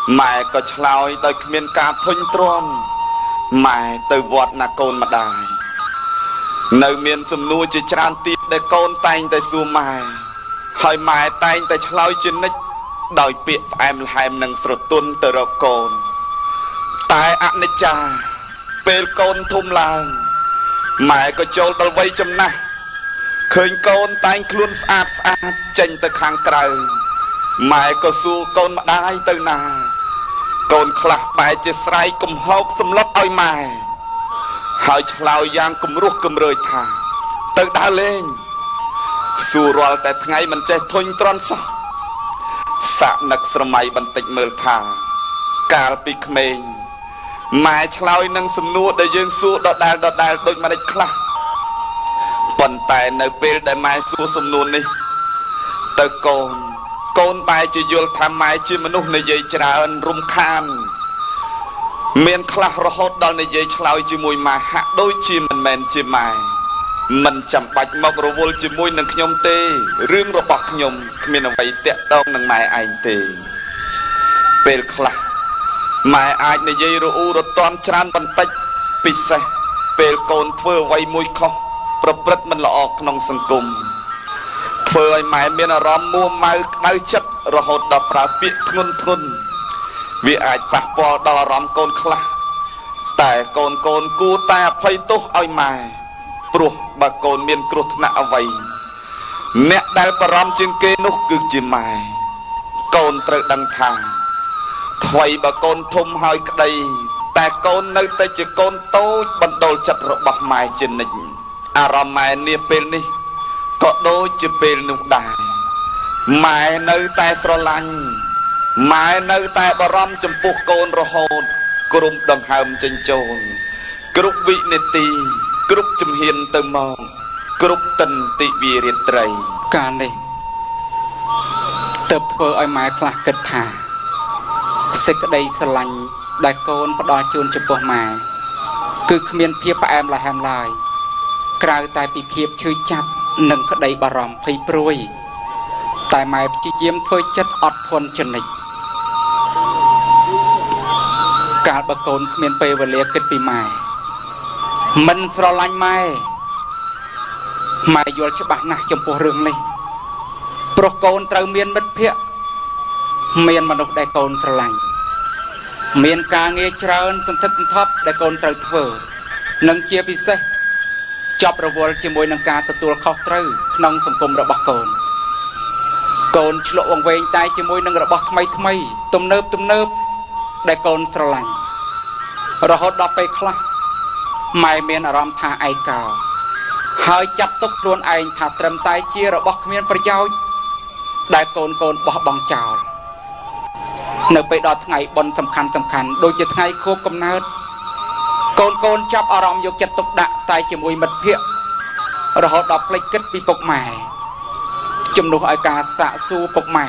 [SPEAKER 3] ម៉ែក៏ឆ្លើយដោយគ្មានការធុញទ្រាន់ម៉ែទៅវត្តណាកូនម្ដាយនៅមានសំណួរជាច្រើនទៀតដែលកូនតែងតែសួរម៉ែហើយម៉ែតែងតែឆ្លើយជានិច្ចដោយពាក្យផ្អែមល្ហែមនិងស្រទន់ទៅរកកូនតែអនិច្ចាពេលកូនធំឡើងម៉ែក៏ចូលដល់វ័យចំណាស់ឃើញកូនតែងខ្លួនស្អាតចេញទៅខាងក្រៅម៉ែក៏សួរកូនម្ដាយទៅណាកូនខ្លះបែរជាស្រែកកំហោកសម្លុតឲ្យម៉ែហើយឆ្លើយយ៉ាងគំរោះគំរើយថាទៅដើរលេងសួររាល់តែថ្ងៃមិនចេះធុញទ្រាន់សោះសាក់នឹកស្រមៃបន្តិចមើលថាកាលពីក្មេងម៉ែឆ្លើយនឹងសំណួរដែលយើងសួរដដែលដូចម្ដេចខ្លះប៉ុន្តែនៅពេលដែលម៉ែសួរសំណួរនេះទៅកូនបែរជាយល់ថាម៉ែជាមនុស្សនិយាយច្រើនរំខានមានខ្លះរហូតដល់និយាយឆ្លើយជាមួយម៉ែហាក់ដូចជាមិនមែនជាម៉ែមិនចាំបាច់មករវល់ជាមួយនឹងខ្ញុំទេរឿងរបស់ខ្ញុំគ្មានអ្វីតាក់ទងនឹងម៉ែឯងទេពេលខ្លះម៉ែអាចនិយាយរអ៊ូរទាំច្រើនបន្តិចពិសេសពេលកូនធ្វើអ្វីមួយខុសប្រព្រឹត្តមិនល្អក្នុងសង្គមធ្វើឲ្យម៉ែមានអារម្មណ៍មួម៉ៅក្តៅចិត្តរហូតដល់ប្រើពាក្យធ្ងន់វាអាចប៉ះពាល់ដល់អារម្មណ៍កូនខ្លះតែកូនគួរតែអភ័យទោសឲ្យម៉ែព្រោះបើកូនមានគ្រោះថ្នាក់អ្វីអ្នកដែលបារម្ភជាងគេនោះគឺជាម៉ែកូនត្រូវដឹងថាថ្មីបើកូនធំហើយក្តីតែកូននៅតែជាកូនតូចបណ្ដូលចិត្តរបស់ម៉ែជានិច្ចអារម្មណ៍ម៉ែនាពេលនេះក៏ដូចជាពេលនោះដែរម៉ែនៅតែស្រឡាញ់ម៉ែនៅតែបារម្ភចំពោះកូនរហូតក្រុមដង្ហើមចិញ្ចោនគ្រប់វិនាទីគ្រប់ជំហានទៅមកគ្រប់ទិនទិវារាត្រី
[SPEAKER 2] ការនេះទើបធ្វើឲ្យម៉ែខ្លះគិតថាសេចក្តីស្រឡាញ់ដែលកូនផ្ដល់ជូនចំពោះម៉ែគឺគ្មានភាពផ្អែមល្ហែមឡើយក្រៅតែពីភាពឈឺចាប់និងក្តីបារម្ភភ័យព្រួយតែម៉ែព្យាយាមធ្វើចិត្តអត់ធន់ជានិច្ចកាលបើកូនគ្មានពេលវេលាគិតពីម៉ែមិនស្រឡាញ់ម៉ែយល់ច្បាស់ណាស់ចំពោះរឿងនេះព្រោះកូនត្រូវមានមិត្តភក្តិមានមនុស្សដែលកូនស្រឡាញ់មានការងារច្រើនសន្ធឹកសន្ធាប់ដែលកូនត្រូវធ្វើនិងជាពិសេសចប់រវល់ជាមួយនឹងការទទួលខុសត្រូវក្នុងសង្គមរបស់កូនឆ្លក់វង្វេងតែជាមួយនឹងរបស់ថ្មីទំនើបដែលកូនស្រឡាញ់រហូតដល់ពេលខ្លះម៉ែមានអារម្មណ៍ថាឯកោហើយចាត់ទុកខ្លួនឯងថាត្រឹមតែជារបស់គ្មានប្រយោជន៍ដែលកូនបោះបង់ចោលនៅពេលដល់ថ្ងៃបុណ្យសំខាន់ដូចជាថ្ងៃខួបកំណើតកូនចាប់អារម្មណ៍យកចិត្តទុកដាក់តែជាមួយមិត្តភក្តិរហូតដល់ភ្លេចគិតពីពុកម៉ែជំនួសឲ្យការសាកសួរពុកម៉ែ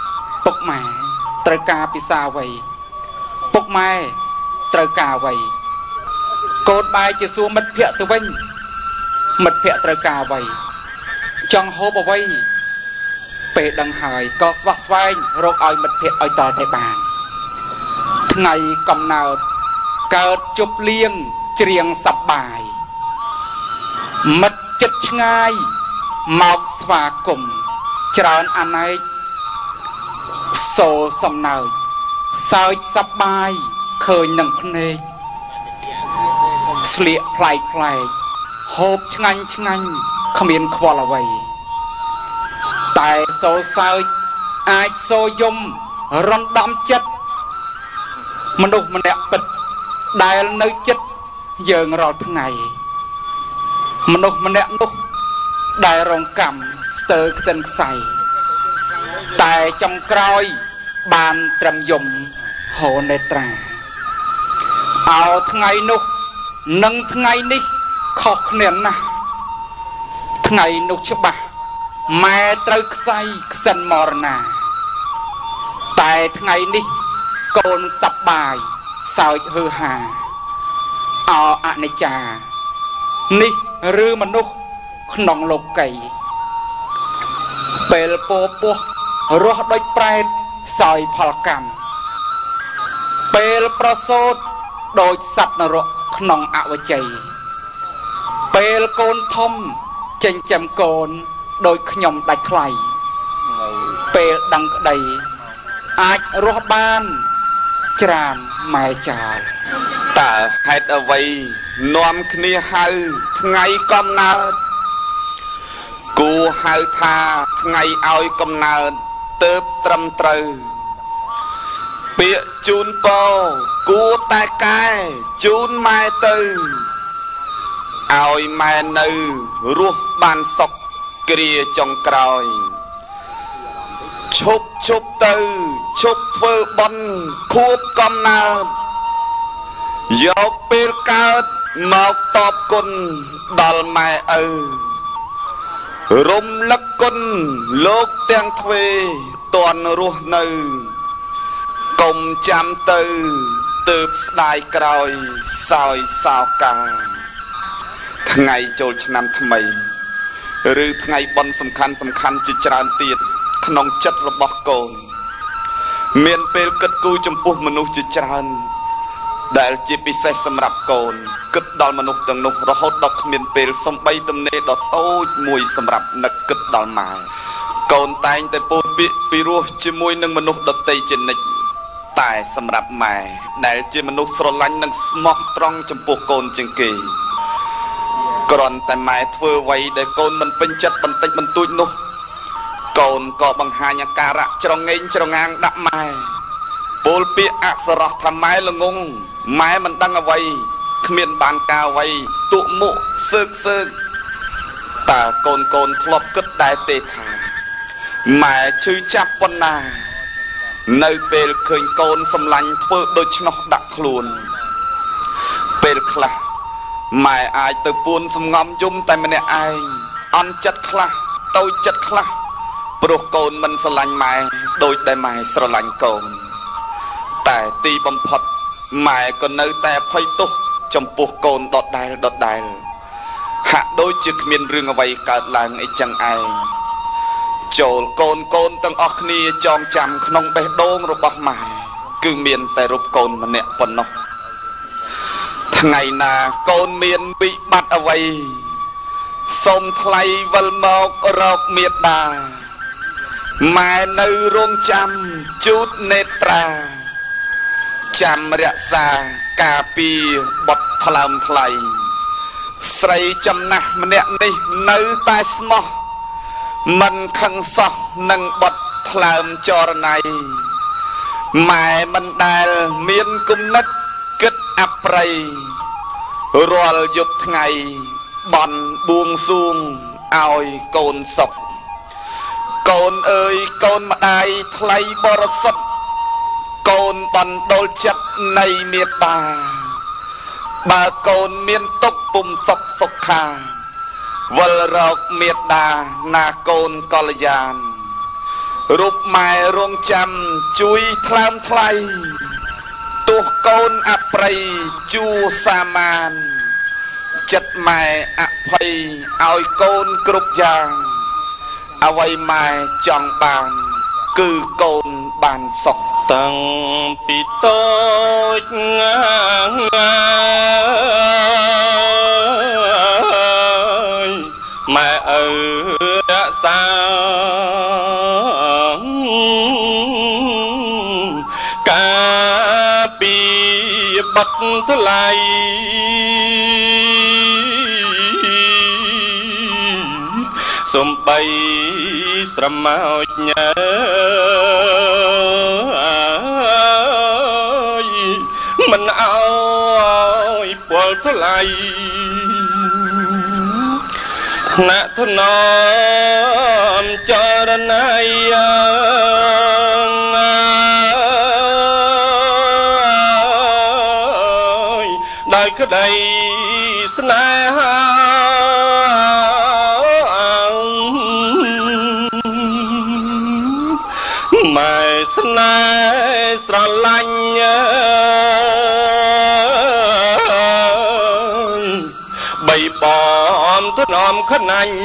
[SPEAKER 2] ត្រូវការពិសាអ្វីពុកម៉ែត្រូវការអ្វីកូនបែរជាសួរមិត្តភក្តិទៅវិញមិត្តភក្តិត្រូវការអ្វីចង់ហូបអ្វីពេលដឹងហើយក៏ស្វះស្វែងរកឲ្យមិត្តភក្តិឲ្យតតែបានថ្ងៃកំណើតកើតជប់លៀងច្រៀងសប្បាយមិត្តចិត្តឆ្ងាយមកស្វាគមន៍ច្រើនអាណែកសូរសំណើចសើចសប្បាយឃើញនឹងភ្នែកស្លៀកប្លែកហូបឆ្ងាញ់គ្មានខ្វល់អ្វីតែសូរសើចអាចសូរយំរំដំចិត្តមនុស្សម្នាក់ពិតដែលនៅចិត្តយើងរាល់ថ្ងៃមនុស្សម្នាក់នោះដែលរងកម្មស្ទើរខ្សិនខ្សៃតែចុងក្រោយបានត្រឹមយំហូរនេត្រាអោថ្ងៃនោះនិងថ្ងៃនេះខុសគ្នាណាស់ថ្ងៃនោះច្បាស់ម៉ែត្រូវខ្សៃខ្សិនមរណាតែថ្ងៃនេះកូនសប្បាយសើចហឺហាអោអនិច្ចានេះឬមនុស្សក្នុងលោកីពេលពោះរស់ដូចប្រែតសោយផលកម្មពេលប្រសូតដោយសត្វនរកក្នុងអវជ័យពេលកូនធំចិញ្ចឹមកូនដោយខ្ញុំដាច់ថ្លៃពេលដឹងក្តីអាចរស់បានច្រើនម៉ែចោល
[SPEAKER 3] តើហេតុអ្វីនាំគ្នាហៅថ្ងៃកំណើតគួរហៅថាថ្ងៃឲ្យកំណើតទើបត្រឹមត្រូវពាក្យជូនពរគួរតែកែជូនម៉ែទៅឲ្យម៉ែនៅរស់បានសុខគ្រាចុងក្រោយឈប់ទៅឈប់ធ្វើបន់ខួបកំណើតយកពេលកើតមកតបគុណដល់ម៉ែឪរំលឹកគុណលោកទាំងទ្វេតន់រស់នៅកុំចាំទៅទើបស្ដាយក្រោយសោយសោកាថ្ងៃចូលឆ្នាំថ្មីឬថ្ងៃបុណ្យសំខាន់ជាច្រើនទៀតក្នុងចិត្តរបស់កូនមានពេលគិតគូរចំពោះមនុស្សជាច្រើនដែលជាពិសេសសម្រាប់កូនគិតដល់មនុស្សទាំងនោះរហូតដល់គ្មានពេលសំបីទំនេរដ៏តូចមួយសម្រាប់នឹកគិតដល់ម៉ែកូនតែងតែពោលពាក្យពីរោះជាមួយនឹងមនុស្សដទៃជានិច្ចតែសម្រាប់ម៉ែដែលជាមនុស្សស្រឡាញ់និងស្មោះត្រង់ចំពោះកូនជាងគេគ្រាន់តែម៉ែធ្វើអ្វីដែលកូនមិនពេញចិត្តបន្តិចបន្តួចនោះកូនក៏បង្ហាញអាការៈច្រងេងច្រងាងដាក់ម៉ែពោលពាក្យអសរោះថាម៉ែល្ងងម៉ែមិនដឹងអ្វីគ្មានបានការអ្វីទុមុខសើកតើកូនធ្លាប់គិតដែរទេថាម៉ែឈឺចាប់ប៉ុណ្ណានៅពេលឃើញកូនសម្លាញ់ធ្វើដូច្នោះដាក់ខ្លួនពេលខ្លះម៉ែអាចទៅពួនសំងំយំតែម្នាក់ឯងអន់ចិត្តខ្លះតូចចិត្តខ្លះព្រោះកូនមិនស្រឡាញ់ម៉ែដូចដែលម៉ែស្រឡាញ់កូនតែទីបំផុតម៉ែក៏នៅតែភ័យទោសចំពោះកូនដដែលហាក់ដូចជាគ្មានរឿងអ្វីកើតឡើងអីចឹងឯងចូលកូនទាំងអស់គ្នាចងចាំក្នុងបេះដូងរបស់ម៉ែគឺមានតែរូបកូនម្នាក់ប៉ុណ្ណោះថ្ងៃណាកូនមានវិបត្តិអ្វីសូមថ្លៃវិលមករកមេត្តាម៉ែនៅរងចាំជូតនេត្រាចាំរក្សាការពារបុត្រថ្លើមថ្លៃស្រីចំណាស់ម្នាក់នេះនៅតែស្មោះមិនខឹងសោះនឹងបុត្រថ្លើមចរណៃម៉ែមិនដែលមានគំនិតគិតអប្រ័យរាល់យប់ថ្ងៃបន់បួងសួងឲ្យកូនសុខកូនអើយកូនម្ដាយថ្លៃបរិសុទ្ធកូនបណ្ដុលចិត្តនៃមេត្តាបើកូនមានទុក្ខពុំសុខខាវិលរកមេត្តាណាកូនកល្យានរូបម៉ែរងចាំជួយថ្លើមថ្លៃទោះកូនអប្រ័យជួសាមានចិត្តម៉ែអភ័យឲ្យកូនគ្រប់យ៉ាងអ្វីម៉ែចង់បានគឺកូនបានសុខ
[SPEAKER 4] តាំងពីតូចម៉ែឪរក្សាការពីបាត់ថ្លៃសំបីស្រមោចញើមិនអោយពលថ្លៃថ្នាក់ថ្នមចរណៃដោយក្តីស្នេហាម៉ែស្នេហ៍ស្រឡាញ់បីបំថ្នមខ្នាញ់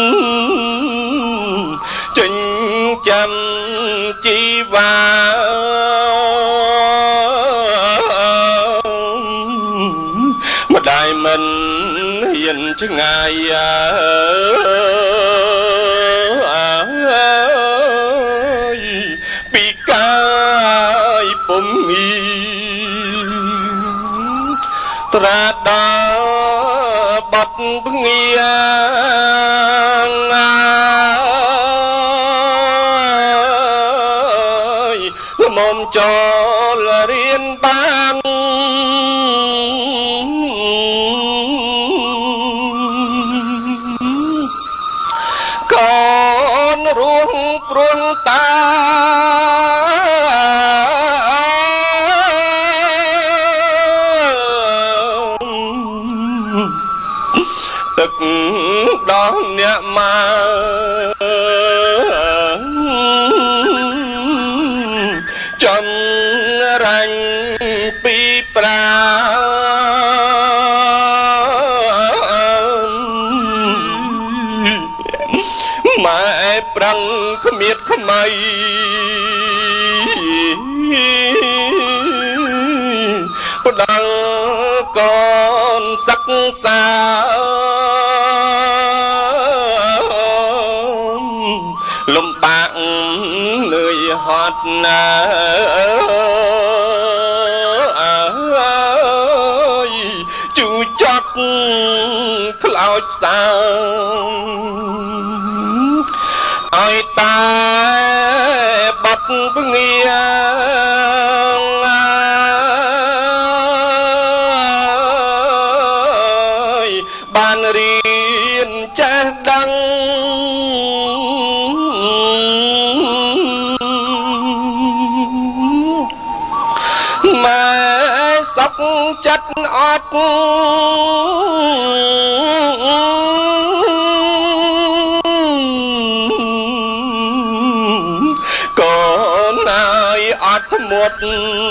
[SPEAKER 4] ចិញ្ចឹមជីវ៉ាឆ្ងាយពីកាយពុំងីត្រាដល់បាត់ភ្ងាមុំចូលរៀនបានកូនរួងព្រួងតាទឹកដល់អ្នកមកចំរាញ់ពីប្រាម៉ែប្រឹងគ្មៀតខ្មៃផ្ដល់កូនសិក្សាលំបាកលឿយហត់ណាជូចត់ខ្លោចសាឲ្យតែបាត់ភ្ងាបានរៀនចេះដឹងម៉ែសុខចិត្តអត់កូនហើយអត់ធ្មត់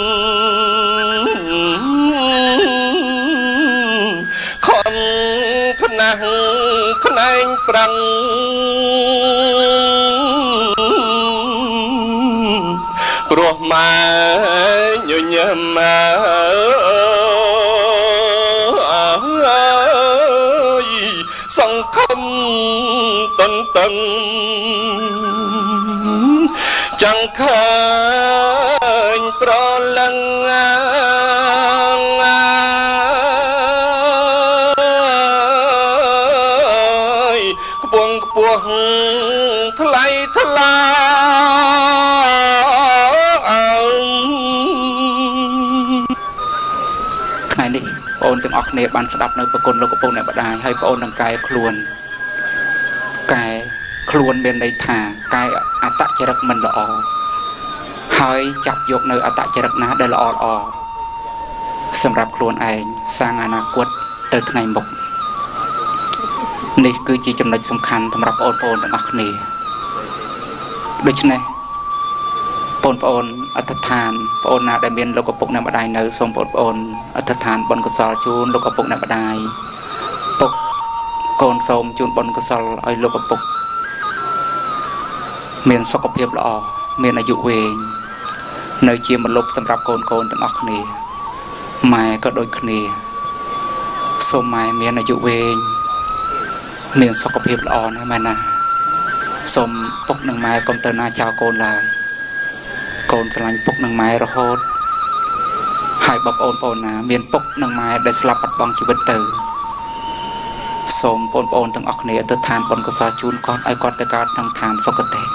[SPEAKER 4] ខំថ្នះខ្នែងប្រឹងព្រោះម៉ែញញឹមសង្ឃឹមតន្ទឹងចង់ឃើញប្រលឹងខ្ពងខ្ពស់ថ្លៃថ្លា
[SPEAKER 2] ថ្ងៃនេះបងទាំងអស់គ្នាបានស្ដាប់នៅប្រគុណលោកកំពូលអ្នកម្ដាយហើយបងនឹងកែខ្លួនកែខ្លួនមានន័យថាកែអត្តចរិតមិនល្អហើយចាប់យកនៅអត្តចរិតណាដែលល្អល្អសម្រាប់ខ្លួនឯងសាងអនាគតទៅថ្ងៃមុខនេះគឺជាចំណុចសំខាន់សម្រាប់បងប្អូនទាំងអស់គ្នាដូច្នេះបងប្អូនអធិដ្ឋានបងប្អូនណាដែលមានលោកឪពុកអ្នកម្ដាយនៅសូមបងប្អូនអធិដ្ឋានបុណ្យកុសលជូនលោកឪពុកអ្នកម្ដាយពុកកូនសូមជូនបុណ្យកុសលឲ្យលោកឪពុកមានសុខភាពល្អមានអាយុវែងនៅជាម្លប់សម្រាប់កូនទាំងអស់គ្នាម៉ែក៏ដូចគ្នាសូមម៉ែមានអាយុវែងមានសុខភាពល្អណាស់ម៉ែណាសូមពុកនិងម៉ែកុំទៅណាចោលកូនឡើយកូនស្រឡាញ់ពុកនិងម៉ែរហូតហើយបងប្អូនណាមានពុកនិងម៉ែដែលស្លាប់បាត់បង់ជីវិតទៅសូមបងប្អូនទាំងអស់គ្នាទៅឋានបុណ្យកុសលជូនគាត់ឲ្យគាត់ទៅកើតក្នុងឋានសុគតិ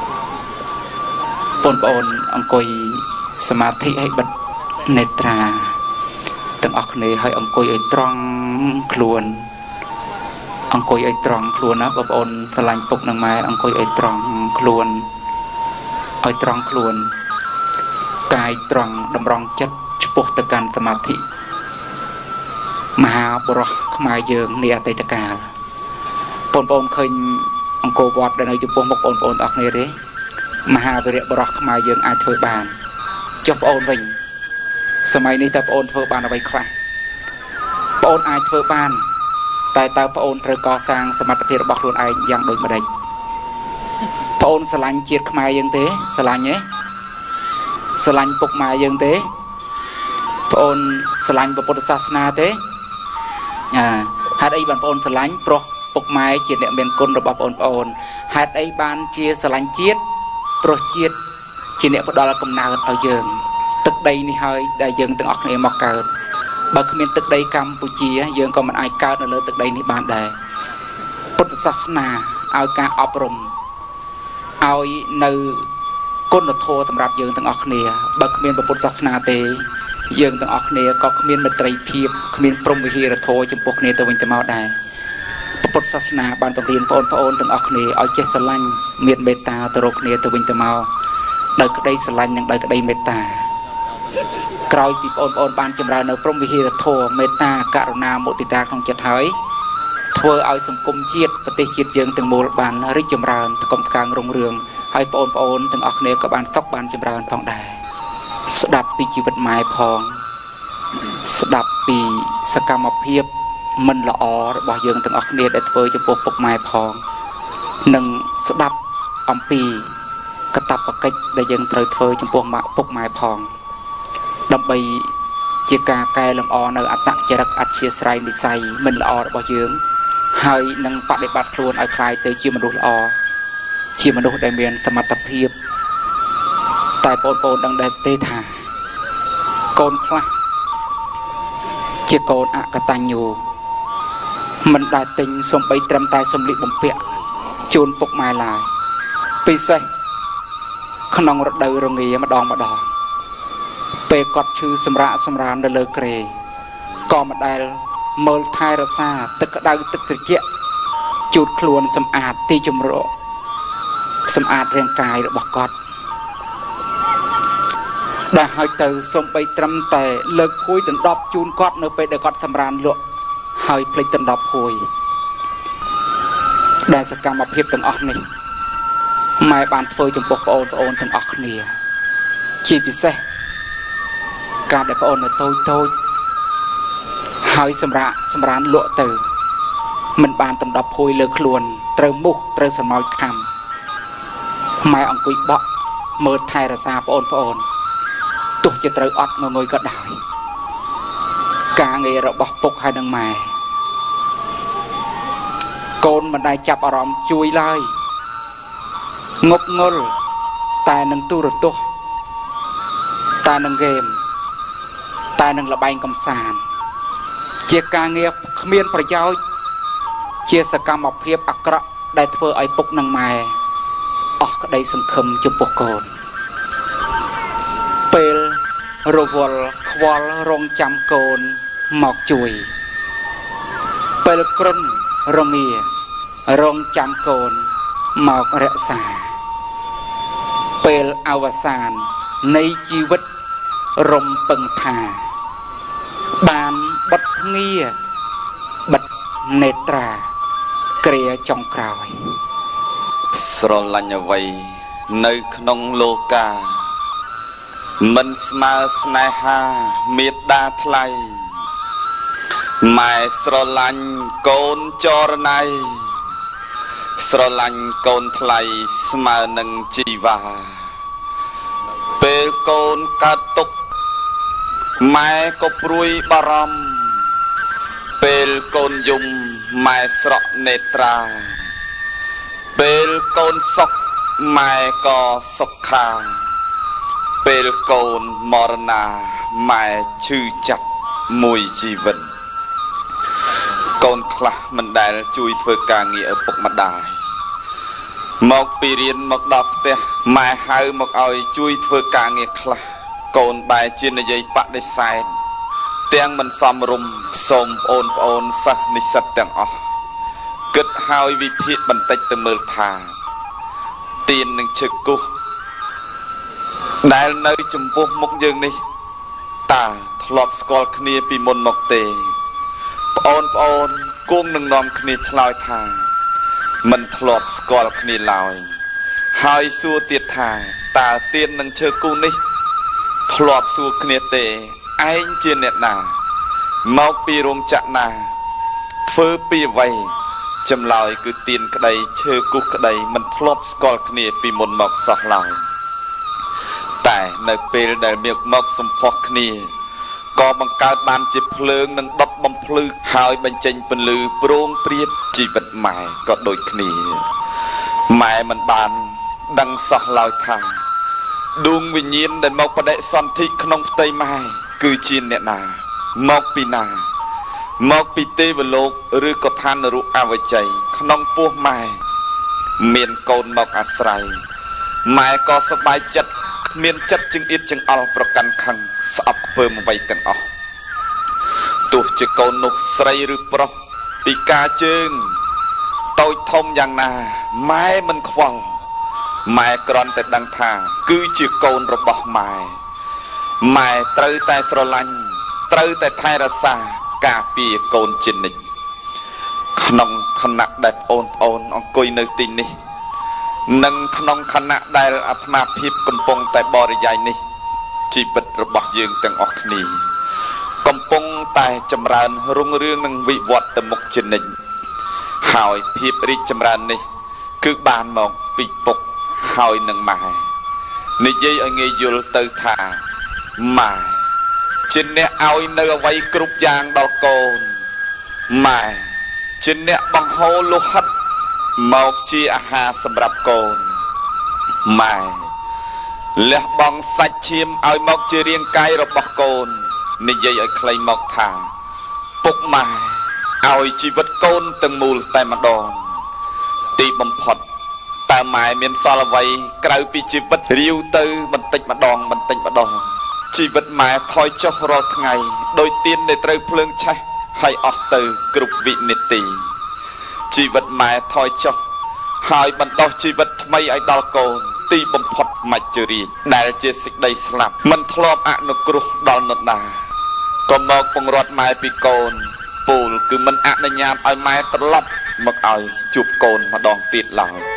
[SPEAKER 2] បងប្អូនអង្គុយសមាធិឲ្យបិទនេត្រាទាំងអស់គ្នាឲ្យអង្គុយឲ្យត្រង់ខ្លួនអង្គុយឲ្យត្រង់ខ្លួនណាបងប្អូនស្រឡាញ់ពុកនិងម៉ែអង្គុយឲ្យត្រង់ខ្លួនឲ្យត្រង់ខ្លួនកាយត្រង់តម្រង់ចិត្តឆ្ពោះទៅកាន់សមាធិមហាបុរសខ្មែរយើងនាអតីតកាលបងប្អូនឃើញអង្គរវត្តដែលនៅចំពោះមុខបងប្អូនទាំងអស់គ្នាទេមហាវីរៈបុរសខ្មែរយើងអាចធ្វើបានចុះបងប្អូនវិញសម័យនេះតើបងប្អូនធ្វើបានអ្វីខ្លះបងប្អូនអាចធ្វើបានតែតើបងប្អូនត្រូវកសាងសមត្ថភាពរបស់ខ្លួនឯងយ៉ាងដូចម្ដេចបងប្អូនស្រឡាញ់ជាតិខ្មែរយើងទេស្រឡាញ់ទេស្រឡាញ់ពុកម៉ែយើងទេបងប្អូនស្រឡាញ់ពុទ្ធសាសនាទេហេតុអីបងប្អូនស្រឡាញ់ព្រោះពុកម៉ែជាអ្នកមានគុណរបស់បងប្អូនហេតុអីបានជាស្រឡាញ់ជាតិព្រោះជាតិជាអ្នកផ្ដល់កំណើតឲ្យយើងទឹកដីនេះហើយដែលយើងទាំងអស់គ្នាមកកើតបើគ្មានទឹកដីកម្ពុជាយើងក៏មិនអាចកើតនៅលើទឹកដីនេះបានដែរពុទ្ធសាសនាឲ្យការអប់រំឲ្យនៅគុណធម៌សម្រាប់យើងទាំងអស់គ្នាបើគ្មានពុទ្ធសាសនាទេយើងទាំងអស់គ្នាក៏គ្មានមេត្រីភាពគ្មានព្រហ្មវិហារធម៌ចំពោះគ្នាទៅវិញទៅមកដែរពុទ្ធសាសនាបានបង្រៀនបងប្អូនទាំងអស់គ្នាឲ្យចេះស្រឡាញ់មានមេត្តាទៅរកគ្នាទៅវិញទៅមកដោយក្តីស្រឡាញ់និងដោយក្តីមេត្តាក្រោយពីបងប្អូនបានចម្រើននៅព្រហ្មវិហារធម៌មេត្តាករុណាមុទិតាក្នុងចិត្តហើយធ្វើឲ្យសង្គមជាតិប្រទេសជាតិយើងទាំងមូលបានរីកចម្រើនថ្កុំថ្កើងរុងរឿងហើយបងប្អូនទាំងអស់គ្នាក៏បានសុខបានចម្រើនផងដែរស្ដាប់ពីជីវិតម៉ែផងស្ដាប់ពីសកម្មភាពមិនល្អរបស់យើងទាំងអស់គ្នាដែលធ្វើចំពោះពុកម៉ែផងនិងស្ដាប់អំពីកាតព្វកិច្ចដែលយើងត្រូវធ្វើចំពោះពុកម៉ែផងដើម្បីជាការកែលម្អនៅអត្តចរិតអធ្យាស្រ័យនិស្ស័យមិនល្អរបស់យើងហើយនឹងបដិបត្តិខ្លួនឲ្យคล้ายទៅជាមនុស្សល្អជាមនុស្សដែលមានសមត្ថភាពតែបងប្អូនដឹងដែរទេថាកូនខ្លះជាកូនអកតញ្ញូមិនដែលទិញសំបីត្រឹមតែសម្លៀកបំពាក់ជូនពុកម៉ែឡើយពិសេសក្នុងរដូវរងាម្ដងពេលគាត់ឈឺសម្រាកសម្រាននៅលើគ្រែក៏មិនដែលមើលថែរក្សាទឹកក្តៅទឹកត្រជាក់ជូតខ្លួនសម្អាតទីជម្រកសម្អាតរាងកាយរបស់គាត់ដែលហើយទៅសំបីត្រឹមតែលើកភួយដណ្ដប់ជូនគាត់នៅពេលដែលគាត់សម្រានលក់ហើយភ្លេចដណ្ដប់ភួយដែលសកម្មភាពទាំងអស់នេះម៉ែបានធ្វើចំពោះបងប្អូនទាំងអស់គ្នាជាពិសេសការដែលបងប្អូននៅតូចហើយសម្រានលក់ទៅមិនបានដណ្ដប់ភួយលើខ្លួនត្រូវមុខត្រូវស្រមោចខំម៉ែអង្គុយបក់មើលថែរក្សាបងប្អូនទោះជាត្រូវអត់ងងុយក៏ដោយការងាររបស់ពុកហើយនឹងម៉ែកូនមិនដែលចាប់អារម្មណ៍ជួយឡើយងប់ងល់តែនឹងទូរទស្សន៍តែនឹងហ្គេមតែនឹងល្បែងកំសាន្តជាការងារគ្មានប្រយោជន៍ជាសកម្មភាពអាក្រក់ដែលធ្វើឲ្យពុកនិងម៉ែអស់ក្តីសង្ឃឹមចំពោះកូនពេលរវល់ខ្វល់រងចាំកូនមកជួយពេលគ្រុនរងារងចាំកូនមករក្សាពេលអវសាននៃជីវិតរំពឹងថាបានបិទភ្ងាបិទនេត្រាគ្រាចុងក្រោយ
[SPEAKER 3] ស្រឡាញ់អ្វីនៅក្នុងលោកាមិនស្មើស្នេហាមេត្តាថ្លៃម៉ែស្រឡាញ់កូនចរណៃស្រឡាញ់កូនថ្លៃស្មើនឹងជីវ៉ាពេលកូនកើតទុក្ខម៉ែក៏ព្រួយបារម្ភពេលកូនយំម៉ែស្រក់នេត្រាពេលកូនសុខម៉ែក៏សុខាពេលកូនមរណាម៉ែឈឺចាប់មួយជីវិតកូនខ្លះមិនដែលជួយធ្វើការងារឪពុកម្ដាយមកពីរៀនមកដល់ផ្ទះម៉ែហៅមកឲ្យជួយធ្វើការងារខ្លះកូនបែរជានិយាយបដិសេធទាំងមិនសមរម្យសូមប្អូនសិស្សនិស្សិតទាំងអស់គិតហើយវិភាគបន្តិចទៅមើលថាទៀននឹងឈឹកគូសដែលនៅចំពោះមុខយើងនេះតើធ្លាប់ស្គាល់គ្នាពីមុនមកទេប្អូនគង់នឹងនាំគ្នាឆ្លើយថាមិនធ្លាប់ស្គាល់គ្នាឡើយហើយសួរទៀតថាតើទៀននឹងឈើគូនេះធ្លាប់សួរគ្នាទេឯងជាអ្នកណាមកពីរោងចក្រណាធ្វើពីអ្វីចម្លើយគឺទៀនក្តីឈើគូសក្តីមិនធ្លាប់ស្គាល់គ្នាពីមុនមកសោះឡើយតែនៅពេលដែលមកសម្ផស្សគ្នាក៏បង្កើតបានជាភ្លើងនិងដុតបំផ្ភ្លឺហើយបញ្ចេញពន្លឺព្រមព្រៀតជីវិតម៉ែក៏ដូចគ្នាម៉ែមិនបានដឹងសោះឡើយថាដួងវិញ្ញាណដែលមកបដិសន្ធិក្នុងផ្ទៃម៉ែគឺជាអ្នកណាមកពីណាមកពីទេវលោកឬក៏ឋាននរកអវជ័យក្នុងពោះម៉ែមានកូនមកអាស្រ័យម៉ែក៏សប្បាយចិត្តគ្មានចិត្តចង្អៀតចង្អល់ប្រកាន់ខឹងស្អប់ខ្ពើមអ្វីទាំងអស់ទោះជាកូននោះស្រីឬប្រុសពីការជើងតូចធំយ៉ាងណាម៉ែមិនខ្វល់ម៉ែគ្រាន់តែដឹងថាគឺជាកូនរបស់ម៉ែម៉ែត្រូវតែស្រឡាញ់ត្រូវតែថែរក្សាការពារកូនជានិច្ចក្នុងខណៈដែលប្អូនអង្គុយនៅទីនេះនិងក្នុងខណៈដែលអាត្មាភាពកំពុងតែបរិយាយនេះជីវិតរបស់យើងទាំងអស់គ្នាកំពុងតែចម្រើនរុងរឿងនិងវិវត្តទៅមុខជានិច្ចហើយភាពរីកចម្រើននេះគឺបានមកពីពុកហើយនឹងម៉ែនិយាយឲ្យងាយយល់ទៅថាម៉ែជាអ្នកឲ្យនៅអ្វីគ្រប់យ៉ាងដល់កូនម៉ែជាអ្នកបង្ហូរលោហិតមកជាអាហារសម្រាប់កូនម៉ែលះបង់សាច់ឈាមឲ្យមកជារាងកាយរបស់កូននិយាយឲ្យខ្លីមកថាពុកម៉ែឲ្យជីវិតកូនទាំងមូលតែម្ដងទីបំផុតតើម៉ែមានសល់អ្វីក្រៅពីជីវិតរាវទៅបន្តិចម្ដងជីវិតម៉ែថយចុះរាល់ថ្ងៃដោយទៀនដែលត្រូវភ្លើងឆេះហើយអស់ទៅគ្រប់វិនាទីជីវិតម៉ែថយចុះហើយបណ្ដោះជីវិតថ្មីឲ្យដល់កូនទីបំផុតមច្ចរាជដែលជាសេចក្តីស្លាប់មិនធ្លាប់អនុគ្រោះដល់នរណាក៏មកពង្រត់ម៉ែពីកូនពូលគឺមិនអនុញ្ញាតឲ្យម៉ែត្រឡប់មកឲ្យជួបកូនម្ដងទៀតឡើយ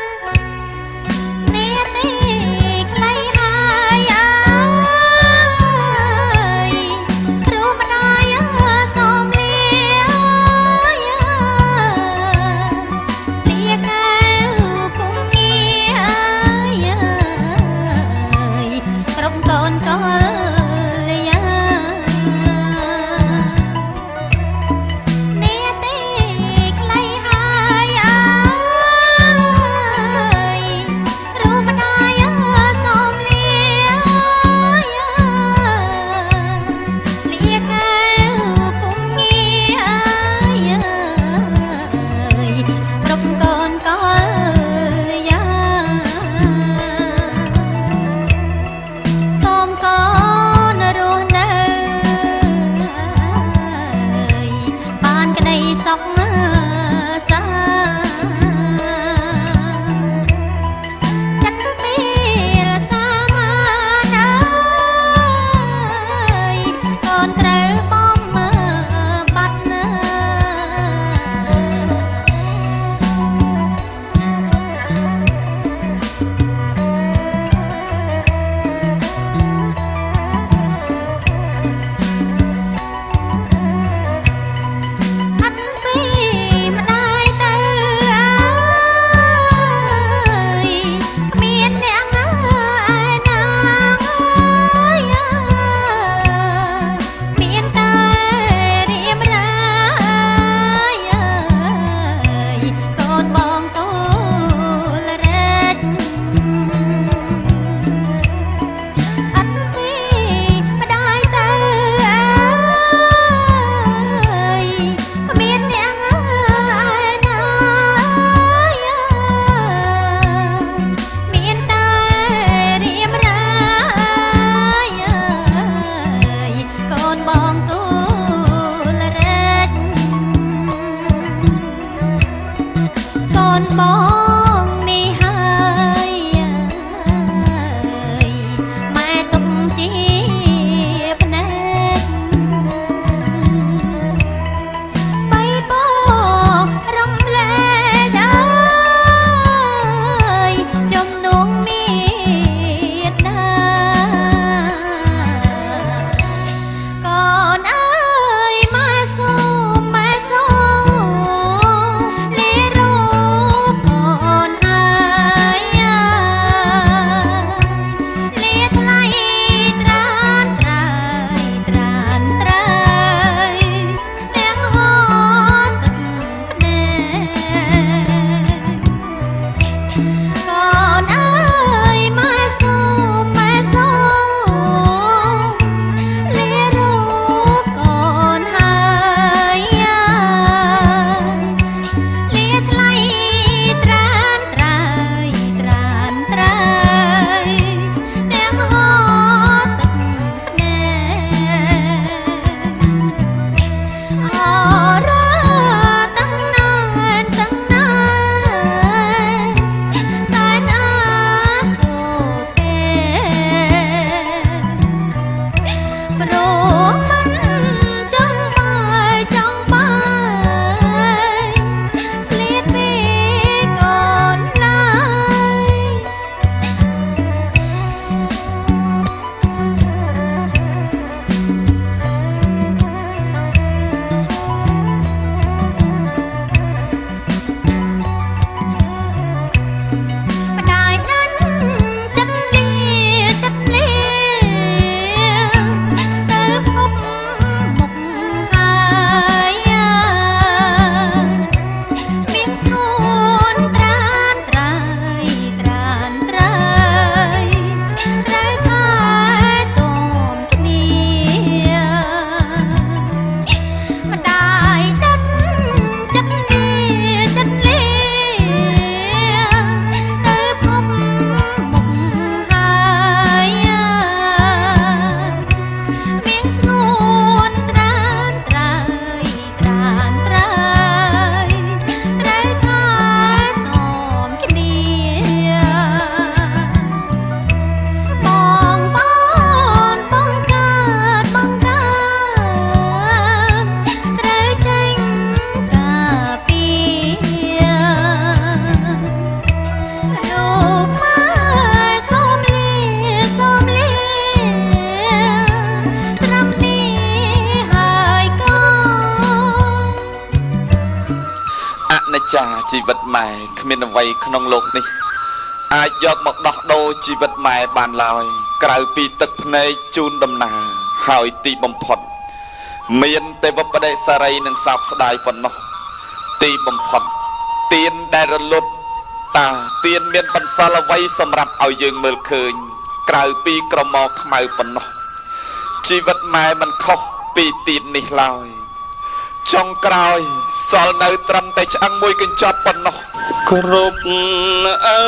[SPEAKER 3] ចាជីវិតម៉ែគ្មានអ្វីក្នុងโลกនេះអាចយកមកដោះដូរជីវិតម៉ែបានឡើយក្រៅពីទឹកភ្នែកជូនដំណើរហើយទីបំផុតមានទេវបដិសារីនឹងសោកស្ដាយប៉ុណ្ណោះទីបំផុតទៀនដែលរលត់តើទៀនមានបន្សល់អ្វីសម្រាប់ឲ្យយើងមើលឃើញក្រៅពីក្រមកខ្មៅប៉ុណ្ណោះជីវិតម៉ែមិនខុសពីទៀននេះឡើយចុងក្រោយសល់នៅត្រឹមតែឆ្អឹងមួយកញ្ចប់ប៉ុណ្ណោះ
[SPEAKER 4] គ្រប់ឪ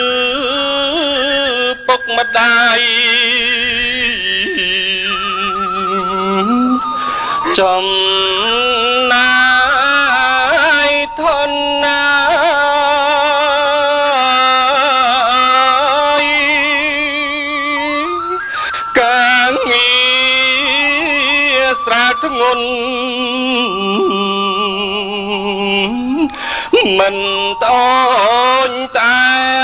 [SPEAKER 4] ពុកម្ដាយចំណាយធនណាយការងារស្រាលធ្ងន់មិនតូចតែ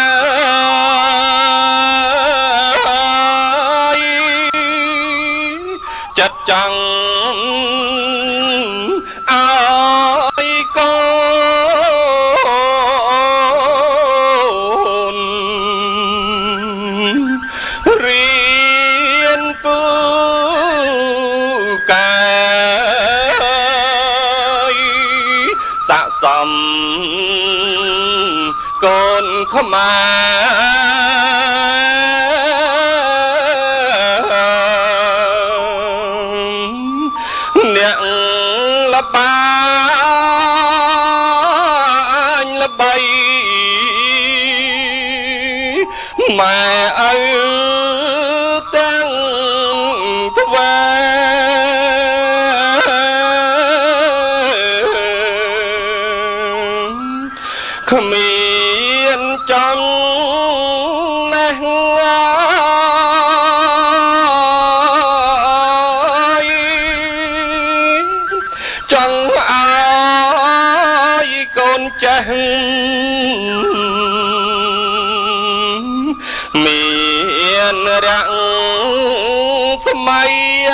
[SPEAKER 4] ចិត្តចង់ឲ្យកូនរៀនពូកែស័ក្តិសមកូនខ្មែរអ្នកលបាញល្បីម៉ែឪទាំងទ្វេគ្មានចំណេះចង់ឲ្យកូនចេះមានរាំងសម័យ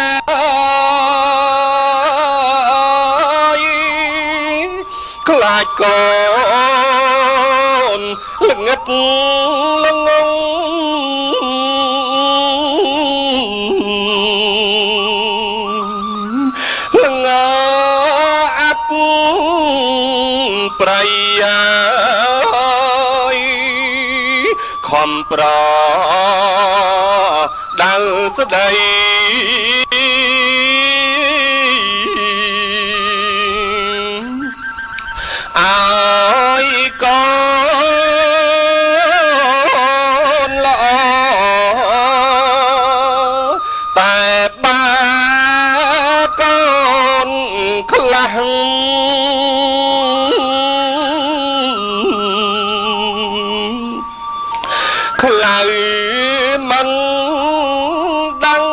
[SPEAKER 4] ខ្លាចកូនល្ងិតល្ងងល្ងអាប់ប្រៃខំប្រដៅស្ដីឲ្យកូនល្អតែបាកូនខ្លះខ្លៅមិនដឹង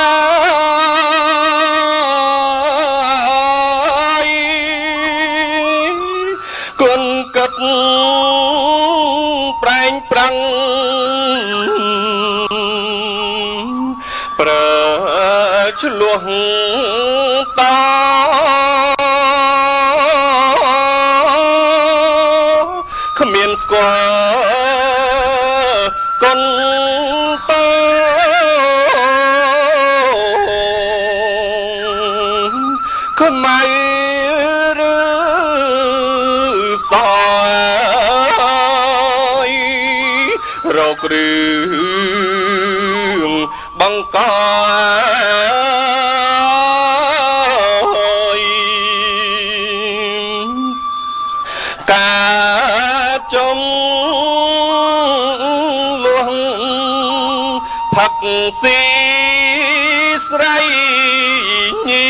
[SPEAKER 4] គុណគិតប្រែងប្រឹងប្រើឆ្លោះតគ្មានស្គាល់គុណតខ្មៅឬសយរករឿងបង្កការចំលួងផឹកស៊ីស្រីញី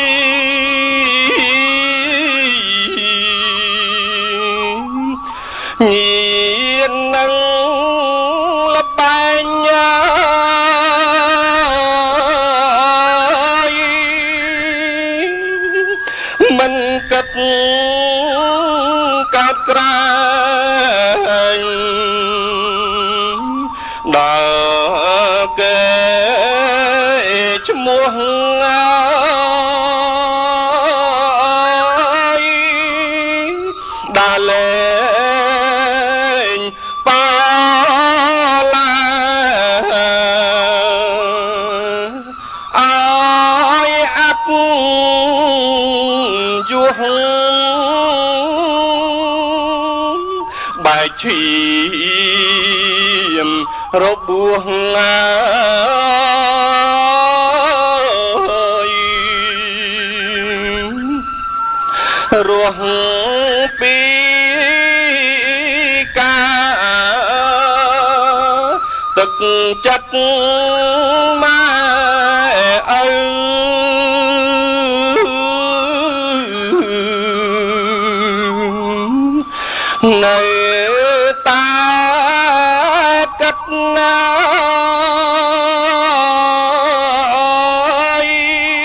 [SPEAKER 4] ញៀននឹងលបែងមិនគិតកើតក្រែងដល់គេឈ្មោះដល់យោបែកឈាមរបួសងាយរស់ពីទឹកចិត្តម៉ែឪនៅតាកាត់ណាយ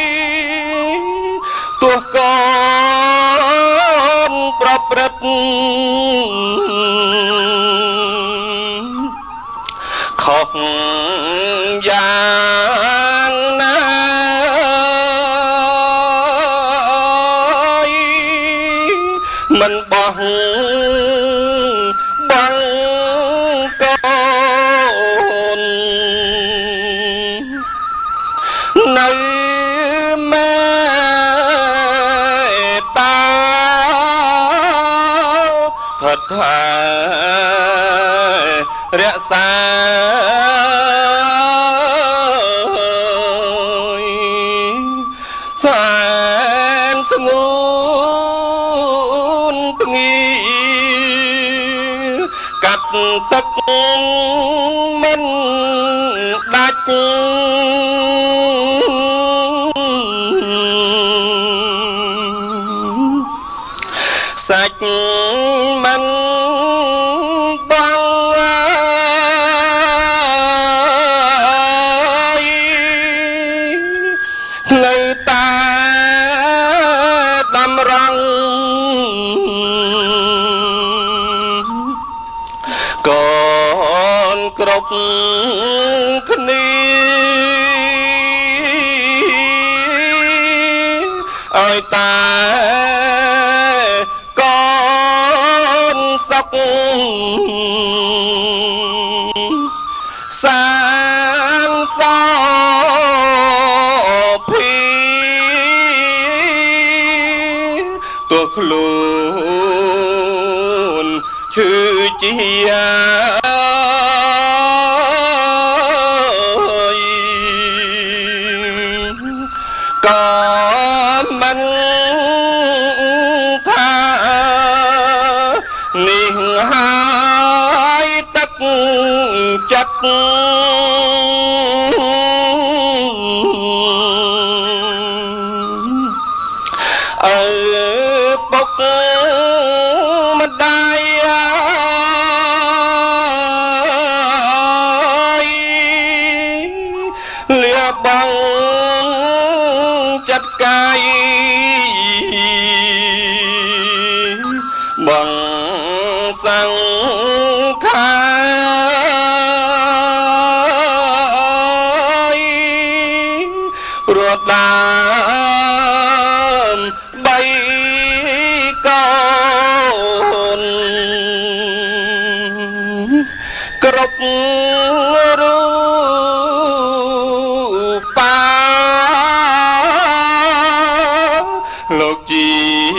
[SPEAKER 4] ទោះកូនប្រព្រឹត្តខុសយ៉ាងណាមិនបោះបាំងកូននៅមេតាផិតថារក្សាសែនស្ងួនភ្ងីកាត់ទឹកមិនដាច់សាច់មិនបងនៅតាដំរងកូនគ្រប់គ្នាឲ្យតាកូនសុខសានសោទោះខ្លួនឈឺជាក៏មិនថានេះហើយទឹកចិត្តពុកម្ដាយលាបងចិត្តកាយបងសង្ខារព្រោះដើមបីកូនគ្រប់រូបាលោកជា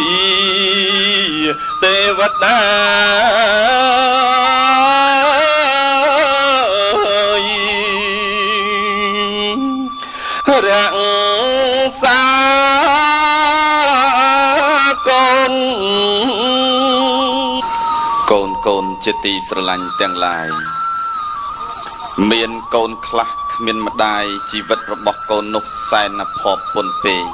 [SPEAKER 4] ទេវតារក្សាកូនកូនជាទីស្រឡាញ់ទាំងឡាយមានកូនខ្លះគ្មានម្ដាយជីវិតរបស់កូននោះសែនភ័ព្វពុនពេក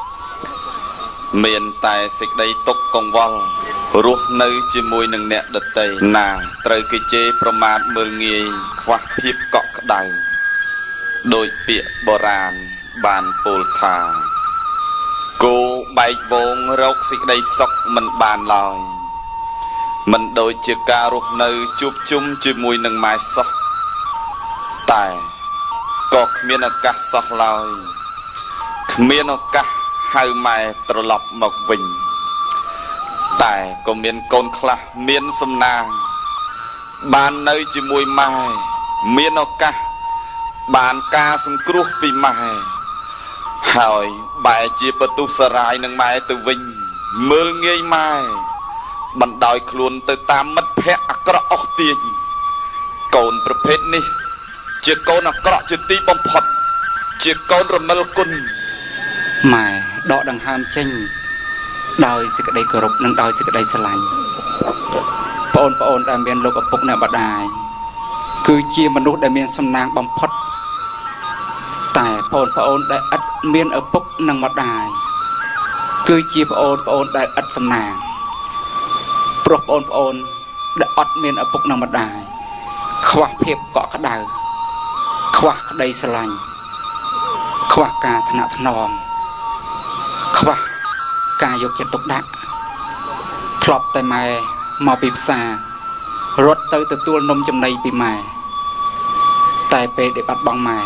[SPEAKER 4] មានតែសេចក្តីទុក្ខកង្វល់រស់នៅជាមួយនឹងអ្នកដទៃណាត្រូវគេជេរប្រមាថមើលងាយខ្វះភាពកក់ក្ដៅដោយពាក្យបុរាណបានពោលថាគោបែកវងរកសេចក្តីសុខមិនបានឡើយមិនដូចជាការរស់នៅជួបជុំជាមួយនឹងម៉ែសោះតែក៏គ្មានឱកាសសោះឡើយគ្មានឱកាសហៅម៉ែត្រឡប់មកវិញតែក៏មានកូនខ្លះមានសំណាងបាននៅជាមួយម៉ែមានឱកាសបានការសង្គ្រោះពីម៉ែហើយ
[SPEAKER 3] បែរជាបន្ទុះសារាយនឹងម៉ែទៅវិញមើលងាយម៉ែបណ្ដោយខ្លួនទៅតាមមិត្តភ័ក្តិអាក្រក់អស់ទាញកូនប្រភេទនេះជាកូនអាក្រក់ជាទីបំផុតជាកូនរមិលគុណ
[SPEAKER 2] ម៉ែដកដង្ហើមចេញដោយសេចក្តីគោរពនិងដោយសេចក្តីស្រឡាញ់បងប្អូនដែលមានលោកឪពុកអ្នកម្ដាយគឺជាមនុស្សដែលមានសំណាងបំផុតតែបងប្អូនដែលឥតមានឪពុកនិងម្ដាយគឺជាបងប្អូនដែលឥតសំណាងព្រោះបងប្អូនដែលអត់មានឪពុកនិងម្ដាយខ្វះភាពកក់ក្ដៅខ្វះក្តីស្រឡាញ់ខ្វះការថ្នាក់ថ្នមខ្វះការយកចិត្តទុកដាក់ធ្លាប់តែម៉ែមកពីផ្សាររត់ទៅទទួលនំចំណីពីម៉ែតែពេលដែលបាត់បង់ម៉ែ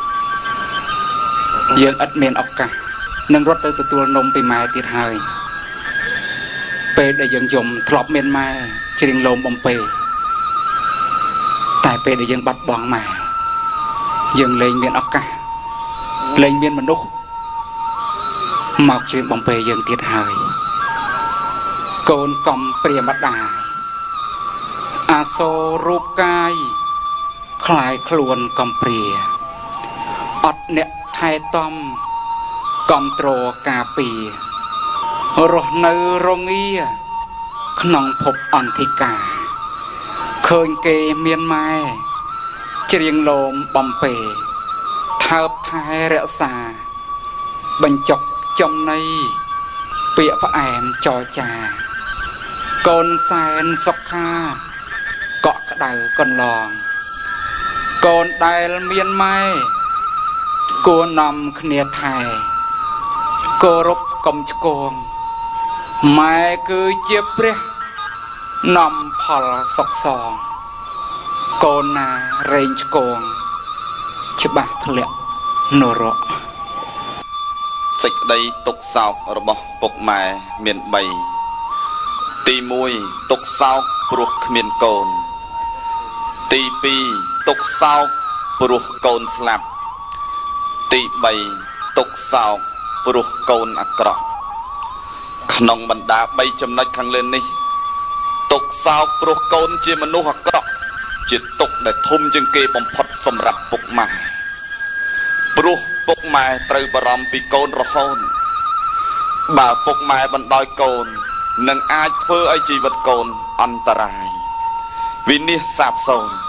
[SPEAKER 2] យើងឥតមានឱកាសនឹងរត់ទៅទទួលនំពីម៉ែទៀតហើយពេលដែលយើងយំធ្លាប់មានម៉ែច្រៀងលោមបំពេតែពេលដែលយើងបាត់បង់ម៉ែយើងលែងមានឱកាសលែងមានមនុស្សមកច្រៀងបំពេយើងទៀតហើយកូនកំព្រាម្ដាយអាសូររូបកាយคล้ายខ្លួនកំព្រាអត់អ្នកថែតំកំត្រការពាររស់នៅរងាក្នុងភពអន្តិកាឃើញគេមានម៉ែច្រៀងលោមបំពេថើបថែរក្សាបញ្ចុកចំណៃពាក្យផ្អែមចរចាកូនសែនសុខាកក់ក្ដៅកន្លងកូនដែលមានម៉ែគួរនាំគ្នាថែគោរពកុំឆ្គងម៉ែគឺជាព្រះនាំផលសុខសងកូនណារែងឆ្គងច្បាស់ធ្លាក់នរក
[SPEAKER 3] សេចក្តីទុក្ខសោករបស់ពុកម៉ែមាន3ទី1ទុក្ខសោកព្រោះគ្មានកូនទី2ទុក្ខសោកព្រោះកូនស្លាប់ទី3ទុក្ខសោកព្រោះកូនអាក្រក់ក្នុងបណ្ដា3ចំណុចខាងលើនេះទុក្ខសោកព្រោះកូនជាមនុស្សអាក្រក់ជាទុក្ខដែលធំជាងគេបំផុតសម្រាប់ពុកម៉ែព្រោះពុកម៉ែត្រូវបារម្ភពីកូនរហូតបើពុកម៉ែបណ្ដោយកូននឹងអាចធ្វើឲ្យជីវិតកូនអន្តរាយវិនិច្ឆ័យសាបសូន្យ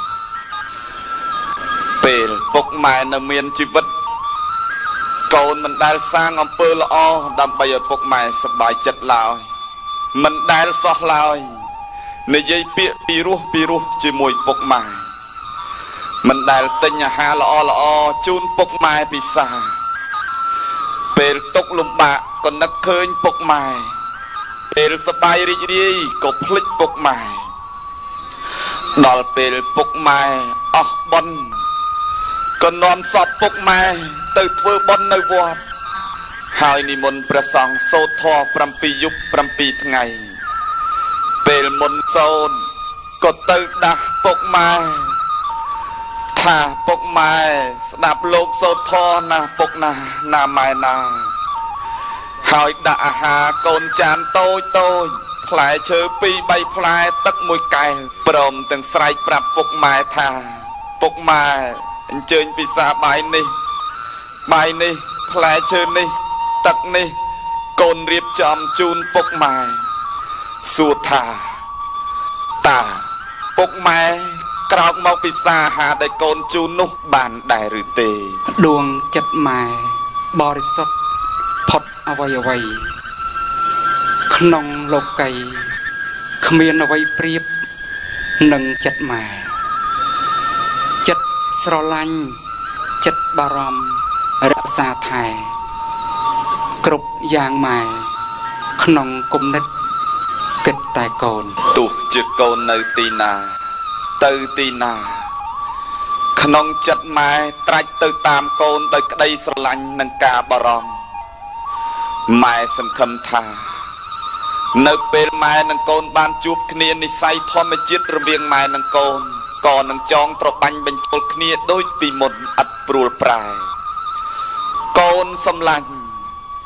[SPEAKER 3] ពេលពុកម៉ែនៅមានជីវិតកូនមិនដែលសាងអំពើល្អដើម្បីឲ្យពុកម៉ែសប្បាយចិត្តឡើយមិនដែលសោះឡើយនិយាយពាក្យពីរោះជាមួយពុកម៉ែមិនដែលទិញអាហារល្អជូនពុកម៉ែពិសាពេលទុកលំបាកក៏នឹកឃើញពុកម៉ែពេលសប្បាយរីករាយក៏ភ្លេចពុកម៉ែដល់ពេលពុកម៉ែអស់បុណ្យក៏នាំសពពុកម៉ែទៅធ្វើបុណ្យនៅវត្តហើយនិមន្តព្រះសង្ឃសូត្រធម៌7យប់7ថ្ងៃពេលមុនសូត្រក៏ទៅដាស់ពុកម៉ែថាពុកម៉ែស្ដាប់លោកសូត្រធម៌ណាពុកណាម៉ែណាហើយដាក់អាហារកូនចានតូចផ្លែឈើ2 3ផ្លែទឹក1កែវព្រមទាំងស្រែកប្រាប់ពុកម៉ែថាពុកម៉ែអញ្ជើញពិសាបាយនេះផ្លែឈើនេះទឹកនេះកូនរៀបចំជូនពុកម៉ែសួរថាតើពុកម៉ែក្រោកមកពិសាអាហារដែលកូនជូននោះបានដែរឬទេ
[SPEAKER 2] ដួងចិត្តម៉ែបរិសុទ្ធផុតអ្វីក្នុងលោកីគ្មានអ្វីប្រៀបនឹងចិត្តម៉ែចិត្តស្រឡាញ់ចិត្តបារម្ភរក្សាថែគ្រប់យ៉ាងម៉ែក្នុងគំនិតគិតតែកូន
[SPEAKER 3] ទោះជាកូននៅទីណាទៅទីណាក្នុងចិត្តម៉ែត្រាច់ទៅតាមកូនដោយក្តីស្រឡាញ់និងការបារម្ភម៉ែសង្ឃឹមថានៅពេលម៉ែនិងកូនបានជួបគ្នានិស្ស័យធម្មជាតិរវាងម៉ែនិងកូនក៏នឹងចងត្របាញ់បញ្ចូលគ្នាដូចពីមុនឥតព្រួលប្រែកូនសំឡាញ់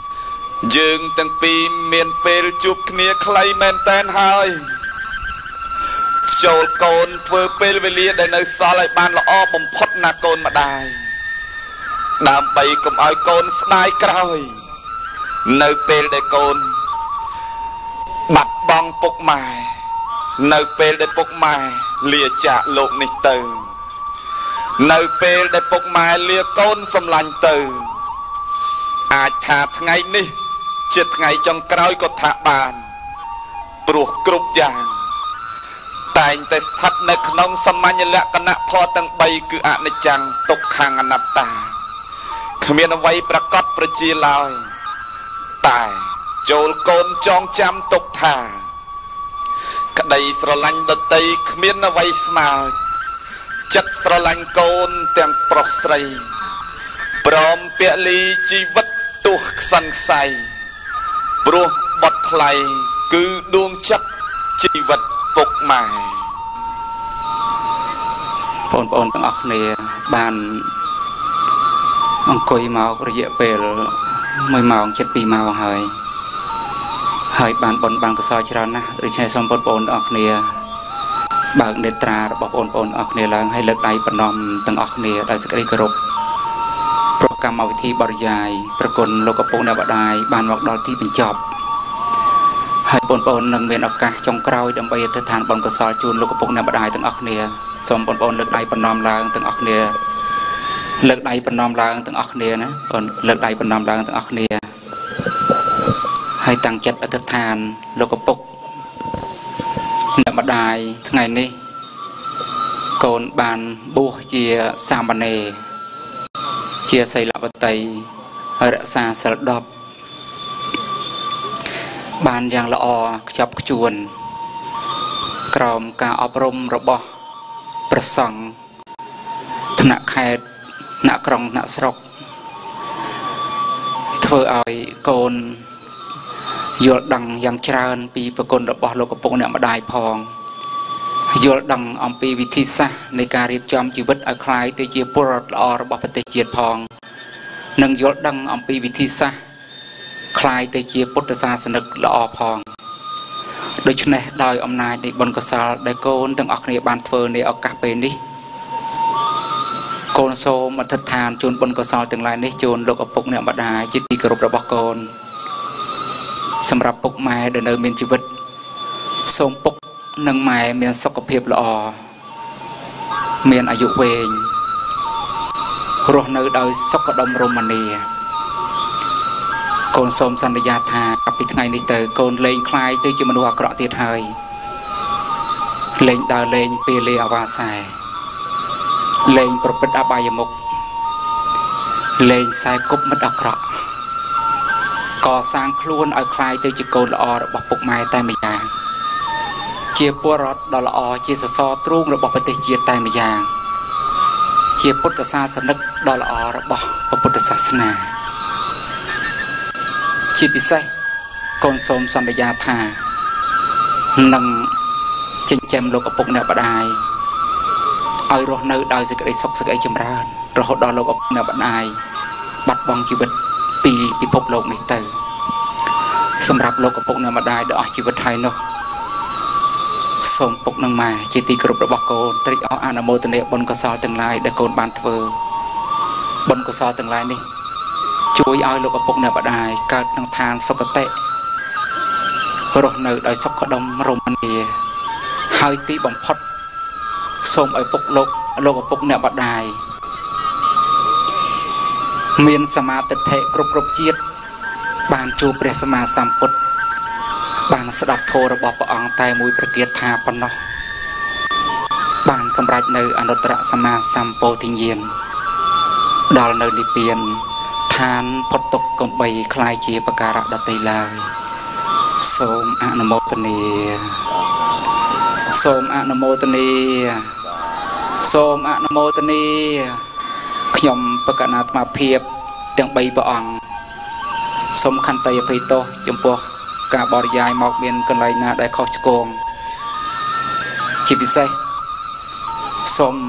[SPEAKER 3] យើងទាំងពីរមានពេលជួបគ្នាខ្លីមែនតែនហើយចូលកូនធ្វើពេលវេលាដែលនៅសល់ឲ្យបានល្អបំផុតណាកូនម្ដាយដើម្បីកុំឲ្យកូនស្ដាយក្រោយនៅពេលដែលកូនបាត់បង់ពុកម៉ែនៅពេលដែលពុកម៉ែលាចាកលោកនេះទៅនៅពេលដែលពុកម៉ែលាកូនសម្លាញ់ទៅអាចថាថ្ងៃនេះជាថ្ងៃចុងក្រោយក៏ថាបានព្រោះគ្រប់យ៉ាងតែងតែស្ថិតនៅក្នុងសម្ញ្ញលក្ខណៈធម៌ទាំង3គឺអនិច្ចំទុក្ខំអនត្តាគ្មានអ្វីប្រកបប្រជាឡើយតែចូលកូនចងចាំទុកថាក្តីស្រឡាញ់ដតីគ្មានអ្វីស្មើចិត្តស្រឡាញ់កូនទាំងប្រុសស្រីព្រមពលីជីវិតទោះខ្សិនខ្សៃព្រោះបត់ថ្លៃគឺដួងចិត្តជីវិតពុកម៉ែ
[SPEAKER 2] បងប្អូនទាំងអស់គ្នាបានអង្គុយមករយៈពេល1ម៉ោងជិត2ម៉ោងហើយបានបនបានកសលច្រើនណាស់ដូច្នេះសូមបងប្អូនទាំងអស់គ្នាបើកនេត្រារបស់បងប្អូនទាំងអស់គ្នាឡើងហើយលើកដៃប្រណម្យទាំងអស់គ្នាដោយសេចក្តីគោរពប្រកម្មវិធីបរិយាយប្រគុណលោកឪពុកអ្នកម្ដាយបានមកដល់ទីបញ្ចប់ហើយបងប្អូននឹងមានឱកាសចុងក្រោយដើម្បីអធិដ្ឋានបុណ្យកុសលជូនលោកឪពុកអ្នកម្ដាយទាំងអស់គ្នាសូមបងប្អូនលើកដៃប្រណម្យឡើងទាំងអស់គ្នាលើកដៃប្រណម្យឡើងទាំងអស់គ្នាណាបងលើកដៃប្រណម្យឡើងទាំងអស់គ្នាហើយតាំងចិត្តអធិដ្ឋានលោកឪពុកអ្នកម្ដាយថ្ងៃនេះកូនបានបួសជាសាមណេរជាសីលវតីរក្សាសិល10បានយ៉ាងល្អខ្ជាប់ខ្ជួនក្រោមការអប់រំរបស់ព្រះសង្ឃថ្នាក់ខេត្តថ្នាក់ក្រុងថ្នាក់ស្រុកធ្វើឲ្យកូនយល់ដឹងយ៉ាងច្រើនពីប្រគុណរបស់លោកឪពុកអ្នកម្ដាយផងយល់ដឹងអំពីវិធីសាស្ត្រនៃការរៀបចំជីវិតឲ្យคล้ายទៅជាពលរដ្ឋល្អរបស់ប្រទេសជាតិផងនិងយល់ដឹងអំពីវិធីសាស្ត្រคล้ายទៅជាពុទ្ធសាសនិកល្អផងដូច្នេះដោយអំណាចនៃបុណ្យកុសលដែលកូនទាំងអស់គ្នាបានធ្វើในឱកាសពេលនេះកូនសូមអធិដ្ឋានជូនបុណ្យកុសលទាំងឡាយនេះជូនលោកឪពុកអ្នកម្ដាយជាទីគោរពរបស់កូនសម្រាប់ពុកម៉ែដែលនៅមានជីវិតសូមពុកនិងម៉ែមានសុខភាពល្អមានអាយុវែងរស់នៅដោយសុខដុមរមនាកូនសូមសន្យាថាពីថ្ងៃនេះទៅកូនលែងคล้ายទៅជាមនុស្សអាក្រក់ទៀតហើយលែងដើរលែងពេលលេអាវាសែលែងប្រព្រឹត្តអបាយមុខលែងខ្សែគប់មិត្តអាក្រក់កសាងខ្លួនឲ្យคล้ายទៅជាកូនល្អរបស់ពុកម៉ែតែម្យ៉ាងជាពលរដ្ឋដ៏ល្អជាសសរទ្រូងរបស់ប្រទេសជាតិតែម្យ៉ាងជាពុទ្ធសាសនិកដ៏ល្អរបស់ពុទ្ធសាសនាជាពិសេសកូនសូមសន្យាថានឹងចិញ្ចឹមលោកឪពុកអ្នកម្ដាយឲ្យរស់នៅដោយសេចក្តីសុខសេចក្តីចម្រើនរហូតដល់លោកឪពុកអ្នកម្ដាយបាត់បង់ជីវិតពីពិភពលោកនេះទៅសម្រាប់លោកឪពុកអ្នកម្ដាយដែលអស់ជីវិតហើយនោះសូមពុកនិងម៉ែជាទីគោរពរបស់កូនត្រេកអរអនុមោទនាបុណ្យកុសលទាំងឡាយដែលកូនបានធ្វើបុណ្យកុសលទាំងឡាយនេះជួយឲ្យលោកឪពុកអ្នកម្ដាយកើតក្នុងឋានសុគតិរស់នៅដោយសុខដុមរមនាហើយទីបំផុតសូមឲ្យពុកលោកឪពុកអ្នកម្ដាយមានសមាទិដ្ឋិគ្រប់ជាតិបានជួបព្រះសម្មាសម្ពុទ្ធបានស្ដាប់ធម៌របស់ព្រះអង្គតែមួយប្រគាថាប៉ុណ្ណោះបានសម្រេចនៅអនុត្តរសម្មាសម្ពោធិញ្ញាណដល់នៅនិព្វានឋានផុតទុក្ខកំបីคล้ายជាបការៈដតីឡើយសូមអនុមោទនាសូមអនុមោទនាសូមអនុមោទនាខ្ញុំបកណាអាត្មាភាពទាំង3ព្រះអង្គសូមខន្តីអភ័យទោសចំពោះការបរិយាយមកមានកន្លែងណាដែលខុសឆ្គងជាពិសេសសូម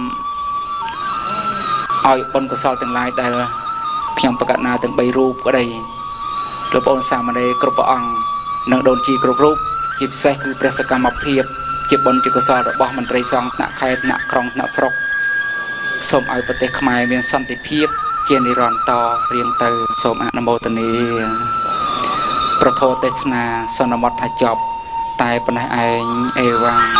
[SPEAKER 2] ឲ្យបុណ្យកុសលទាំងឡាយដែលខ្ញុំបកណាទាំង3រូបក្តីលោកបងសាមណេរគ្រប់ព្រះអង្គនិងដូនជីគ្រប់រូបជាពិសេសគឺព្រះសកម្មភាពជាបុណ្យជាកុសលរបស់មន្ត្រីសង្ឃថ្នាក់ខេត្តថ្នាក់ក្រុងថ្នាក់ស្រុកសូមឲ្យប្រទេសខ្មែរមានសន្តិភាពជានិរន្តររៀងទៅសូមអនុមោទនាប្រធោទេសនាសន្មតថាចប់តែប៉ុណ្ណេះឯងអេវ៉ាំង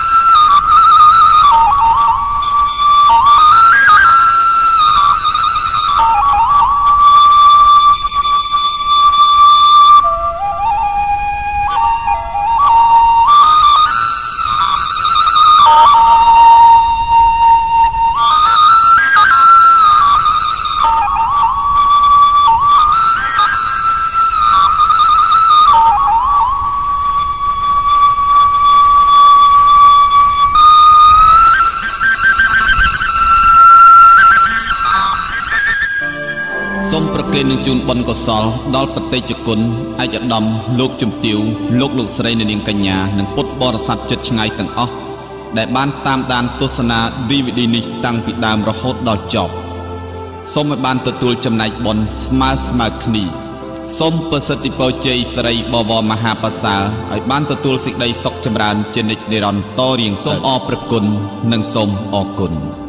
[SPEAKER 1] នឹងជូនបុណ្យកុសលដល់បតិជគុណឯកឧត្តមលោកជំទាវលោកស្រីនាងកញ្ញានិងពុទ្ធបរិស័ទចិត្តឆ្ងាយទាំងអស់ដែលបានតាមដានទស្សនា DVD នេះតាំងពីដើមរហូតដល់ចប់សូមឲ្យបានទទួលចំណែកបុណ្យស្មើគ្នាសូមប្រសិទ្ធពរជ័យសិរីបវរមហាប្រសើរឲ្យបានទទួលសេចក្តីសុខចម្រើនជានិច្ចនិរន្តរ៍តរៀងសូមអរព្រគុណនិងសូមអរគុណ